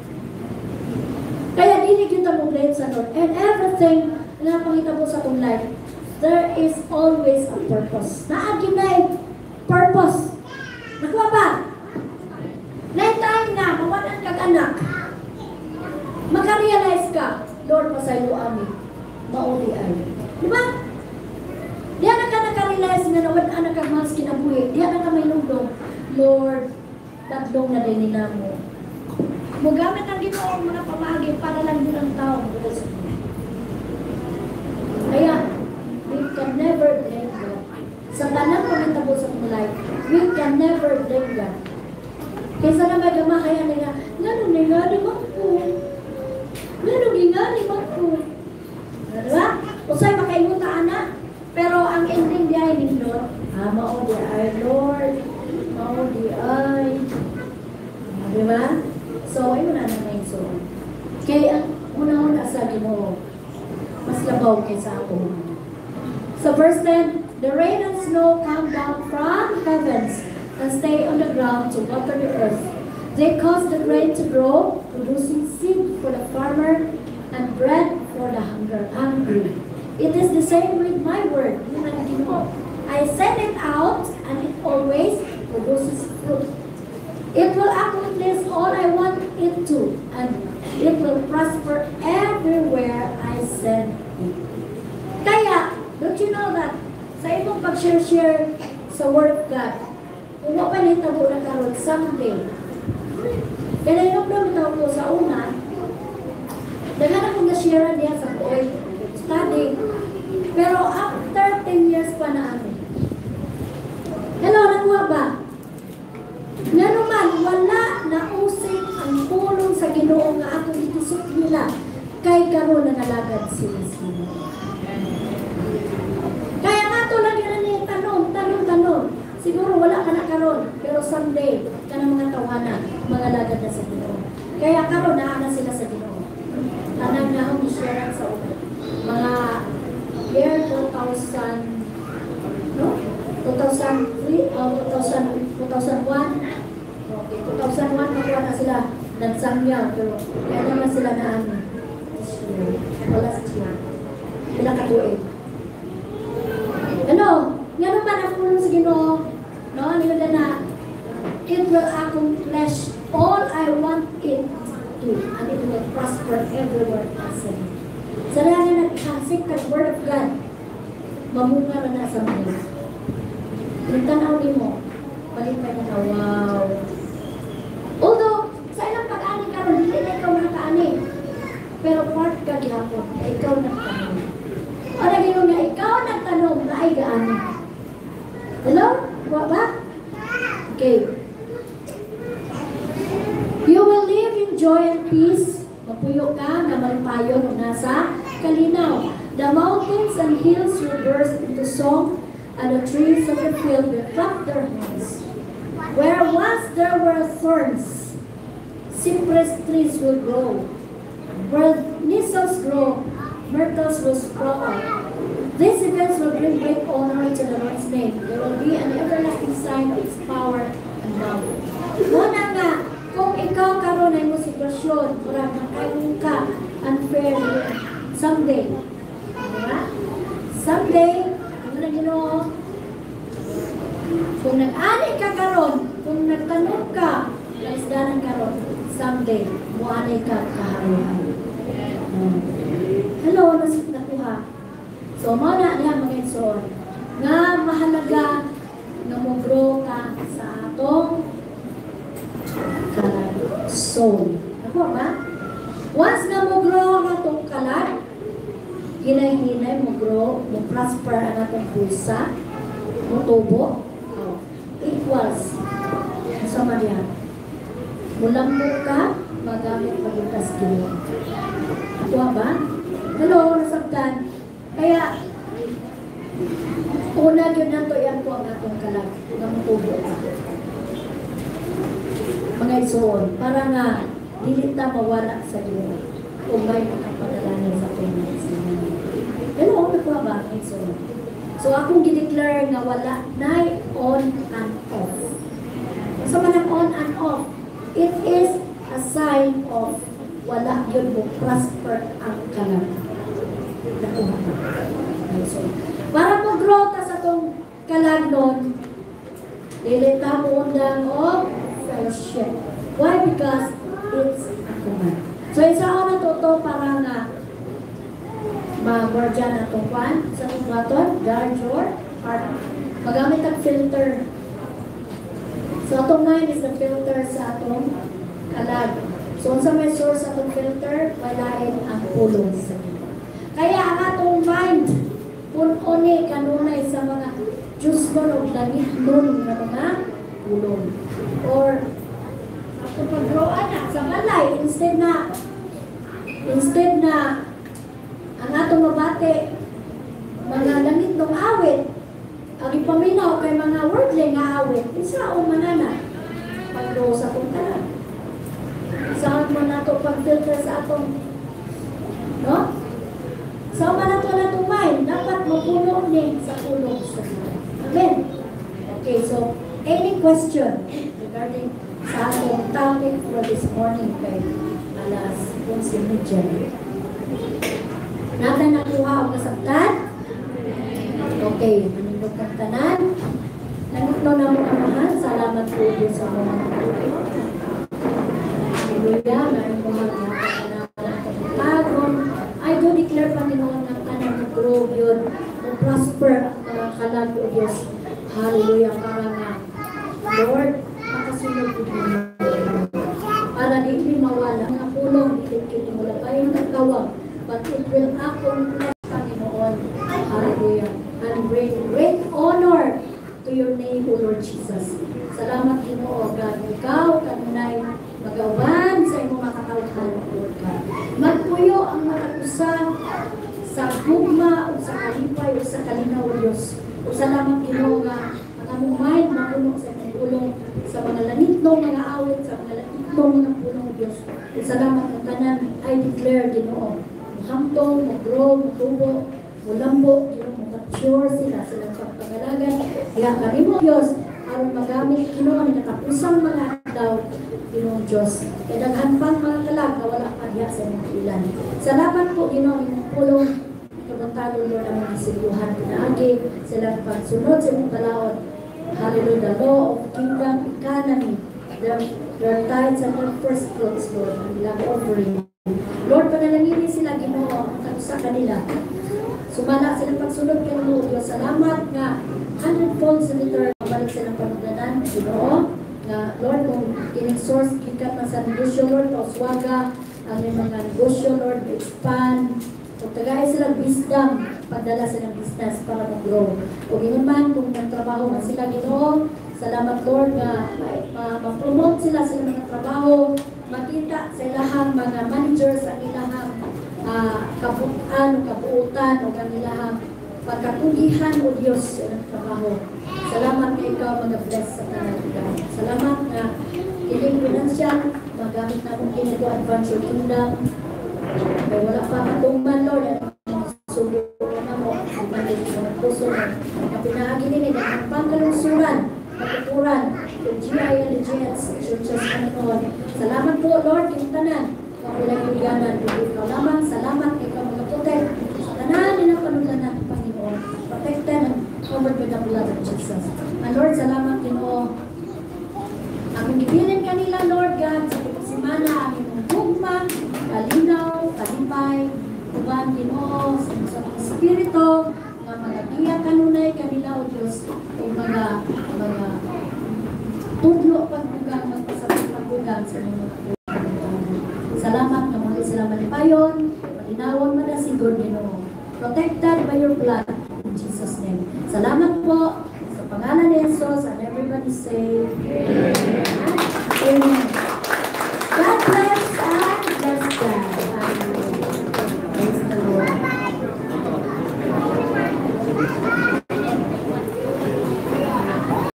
Kaya dili kita mo blame sa Lord, and everything na pangitabo sa itong life, there is always a purpose. Naagi na purpose. Nakuha ba? Naitay na, mawalan kag anak. Makarealize ka, Lord, pasaylo amin. Mauli ay. Di ba? Diyan na ka nakarealize na nawalan na kag mas kinabuhi. Diyan na ka may lungdong. Lord, tatlong na din nila mo. Mugamit ang Ginoo ang mga pamagi para lang din ang tao. Kaya, we can never blame God. Sa tanang pangitabo sa life, we can never blame God. Kaysa na may gama kaya nila, ganun na nga, di ba po? Ganun nga, di ba po? Diba? Usay makaimuta na, pero ang ending di ay nindot, ah, mao di ay, Lord, mao di ay. Diba? So, ayun na naman so. Kaya, una-una sa Ginoo, mas labaw kaysa ako. So verse ten, the rain and snow come down from heavens and stay on the ground to water the earth. They cause the grain to grow, producing seed for the farmer and bread for the hunger, hungry. It is the same with my word. I send it out and it always produces fruit. It will accomplish all I want it to, and it will prosper everywhere I send it. Kaya, don't you know that sa imong pag-share-share sa Word of God, kung mapanitabo na karoon someday, kaya inobdom ito ko sa una, daghan akong na-share niya sa boy study, pero after ten years pa na ano. Hello, nakuha ba? Nga naman, wala na usik ang pulong sa Ginoo nga atong itisok nila kay karon na nalagad sila sila. Kaya nga ito lang yun niya, tanong, tanong, tanong. Siguro wala ka na karon, pero someday, ka ng mga tawanan, mga lagad na sa Ginoo. Kaya karon na na sila sa Ginoo. Tanang na akong isyaran sa una. Mga year two thousand, no? two thousand three, o two thousand, two thousand one, okay, two thousand one, nakuha na sila, nagsangyaw, pero kaya naman sila na ano, wala sa siya. Pinakatuin. Ano? Nga naman ang pulong sa Ginoo, no? Nila na, it will accomplish all I want it to, and it will prosper everywhere I send. Sa lahat na nagkasik ka Word of God, mamunga na na sa mga. Nagtanaw ni mo, balik ka na, wow. Although, sa ilang pag-ani ka ron, hindi na ikaw nakaani. Pero part ka gihapon, na ikaw nagtanong. O nagino nga, ikaw nagtanong na ay gaani. Hello? Wa ba? Okay. You will live in joy and peace. Mapuyo ka na malpayon o nasa kalinaw. The mountains and hills will burst into song, and the trees of the field will clap their hands. Where once there were thorns, cypress trees will grow. Where nettles grow, myrtles will sprout up. These events will bring great honor to the Lord's name. There will be an everlasting sign of His power and love. Muna nga, kung ikaw karon ay mo sitwasyon, murag makaroon ka unfairly someday. Diba? Someday, ano na Ginoo? Kung nag-ani ka karon, kung nagtanong ka, naisdanan karon, someday, muanay ka kaharuhan. Hmm. Hello, nasip na ko ha. So, muna niya mga igsoon, nga mahalaga nga mo-grow ka sa atong kalag soul. Ako ba? Once na mo-grow ang atong kalag, hinay-hinay mo-grow, mo-prosper ang atong pusa, mo-tubo, oh, equals sa Maria. Mulambot ka, magamit pagkitas Ginoo. Ako ba? Hello, nasabtan. Kaya, una yun na to, yan po ang atong kalag, ng tubo ka. Mga isuon, para nga, dili ta mawala sa Ginoo. Kung may makapadalanan sa tunay sa Ginoo. Pero ako na ba, mga isuon? So, akong gideclare nga wala na on and off. So, manang on and off, it is a sign of wala yun mo prosper ang kalag. So, para mag-grow ka sa itong kalag nun, lilita mo undang o fellowship. Why? Because it's a command. So, isa ako na toto para nga mag-guardian na itong kwan sa itong baton, guard your heart. Magamit ang filter. So, itong mind is the filter sa itong kalag. So, sa may source sa itong filter, walain ang pulong sa ito. Kaya ang atong mind, punone kanunay sa mga Diyos mo o langit nun na mga pulong. Or, ako pag-grow anak sa balay, instead na, instead na, ang atong mabate, mga langit ng awit, ang ipaminaw kay mga wordling nga awit, isa o manana, pag-grow sa atong kalag. Saan mo na ito pag-filter sa atong, no? So, manato na itong mind, dapat mapuno ni sa pulong sa Ginoo. Amen? Okay, so, any question regarding sa atong topic for this morning kay alas eleven thirty? Nata nakuha ang kasabtan? Okay, manindog kang tanan. Nangutno na mo amahan, salamat po din sa mga hallelujah, ngayon po mag-pagod. I do declare, Panginoon, ng tanang mag-grow yun, mag-prosper ang mga kalag o Diyos. Hallelujah, para nga, Lord, makasunod po din. Para di mawala ang pulong, itikit mo lang kayong nagkawag, but it will accomplish, Panginoon. Hallelujah. And bring great honor to your name, O Lord Jesus. Salamat, Ginoo, God. Ikaw, kanunay, magawan sa imong makatawhan, Lord God. Magpuyo ang mga usan sa gugma o sa kalipay o sa kalinaw, O Diyos. O salamat, Ginoo, nga ang among mind mapuno sa imong pulong sa mga lanitnong mga awit, sa mga lanitnong mga pulong, O Diyos. O salamat ng tanan, I declare, Ginoo, muhamtong, mag-grow, mag-tubo, mulambo, Ginoo, mag-mature sila, silang pagpangalagan. Kaya kami mo, Diyos, aron magamit, Ginoo, ang nakapusang mga daw, Ginoo Diyos. Kaya daghan pang mga kalag na wala pa diya sa mga ilan. Salamat po, Ginoo, inyong pulong. Kamuntalo, Lord, ang mga isiluhan. Pinaagi silang pagsunod sa inyong kalaot. Hallelujah, the law of kingdom economy. Their, their tithes and their first fruits, Lord, ang ilang offering. Lord, panalanginin sila, Ginoo, ang sa kanila. Sumala silang pagsunod kay Ginoo, Diyos. Salamat nga, hundredfold sa return, mabalik silang panugdanan, Ginoo. Na, Lord, kung kining source, kikat na sa negosyo, Lord, pauswaga, ang mga negosyo, Lord, expand. Kung tagay silang wisdom, padala silang business para mag-grow. Kung inuman, kung nagtrabaho na sila, Ginoo, salamat, Lord, na ma-promote sila sa mga trabaho, makita sa ilahang mga managers, ang ilahang uh, kabutan o kabuutan o ang ilahang pagkakugihan o Diyos sa ilang trabaho. Salamat na ikaw mag-bless sa tanan. Salamat na iling pinansyal, magamit na kong kinito advance your kingdom. Kaya wala pa matungman, Lord, at subo na mo, yung G I Allegiance Churches, Panginoon. Salamat po, Lord, yung tanan. Kapilang-piganan, ikaw lamang, salamat, ikaw mag-protect. Tanan, ninapanuglanan, Panginoon. Protected and covered with the blood of Jesus. And Lord, salamat, Ginoo. Aming gibilin kanila, Lord God, sa pagkasimana, aming hugma, kalinaw, kalipay, uban, Ginoo, sa mga espiritu, nga mga giya kanunay kanila, O Diyos, o mga, mga tudlo pagbugang, magpasabot pagbugang sa mga salamat na muli sila malipayon, malinawon man na siguro, Ginoo. Protected by your blood in Jesus' name. Salamat po sa pangalan ni Jesus, and everybody say, Amen. Amen.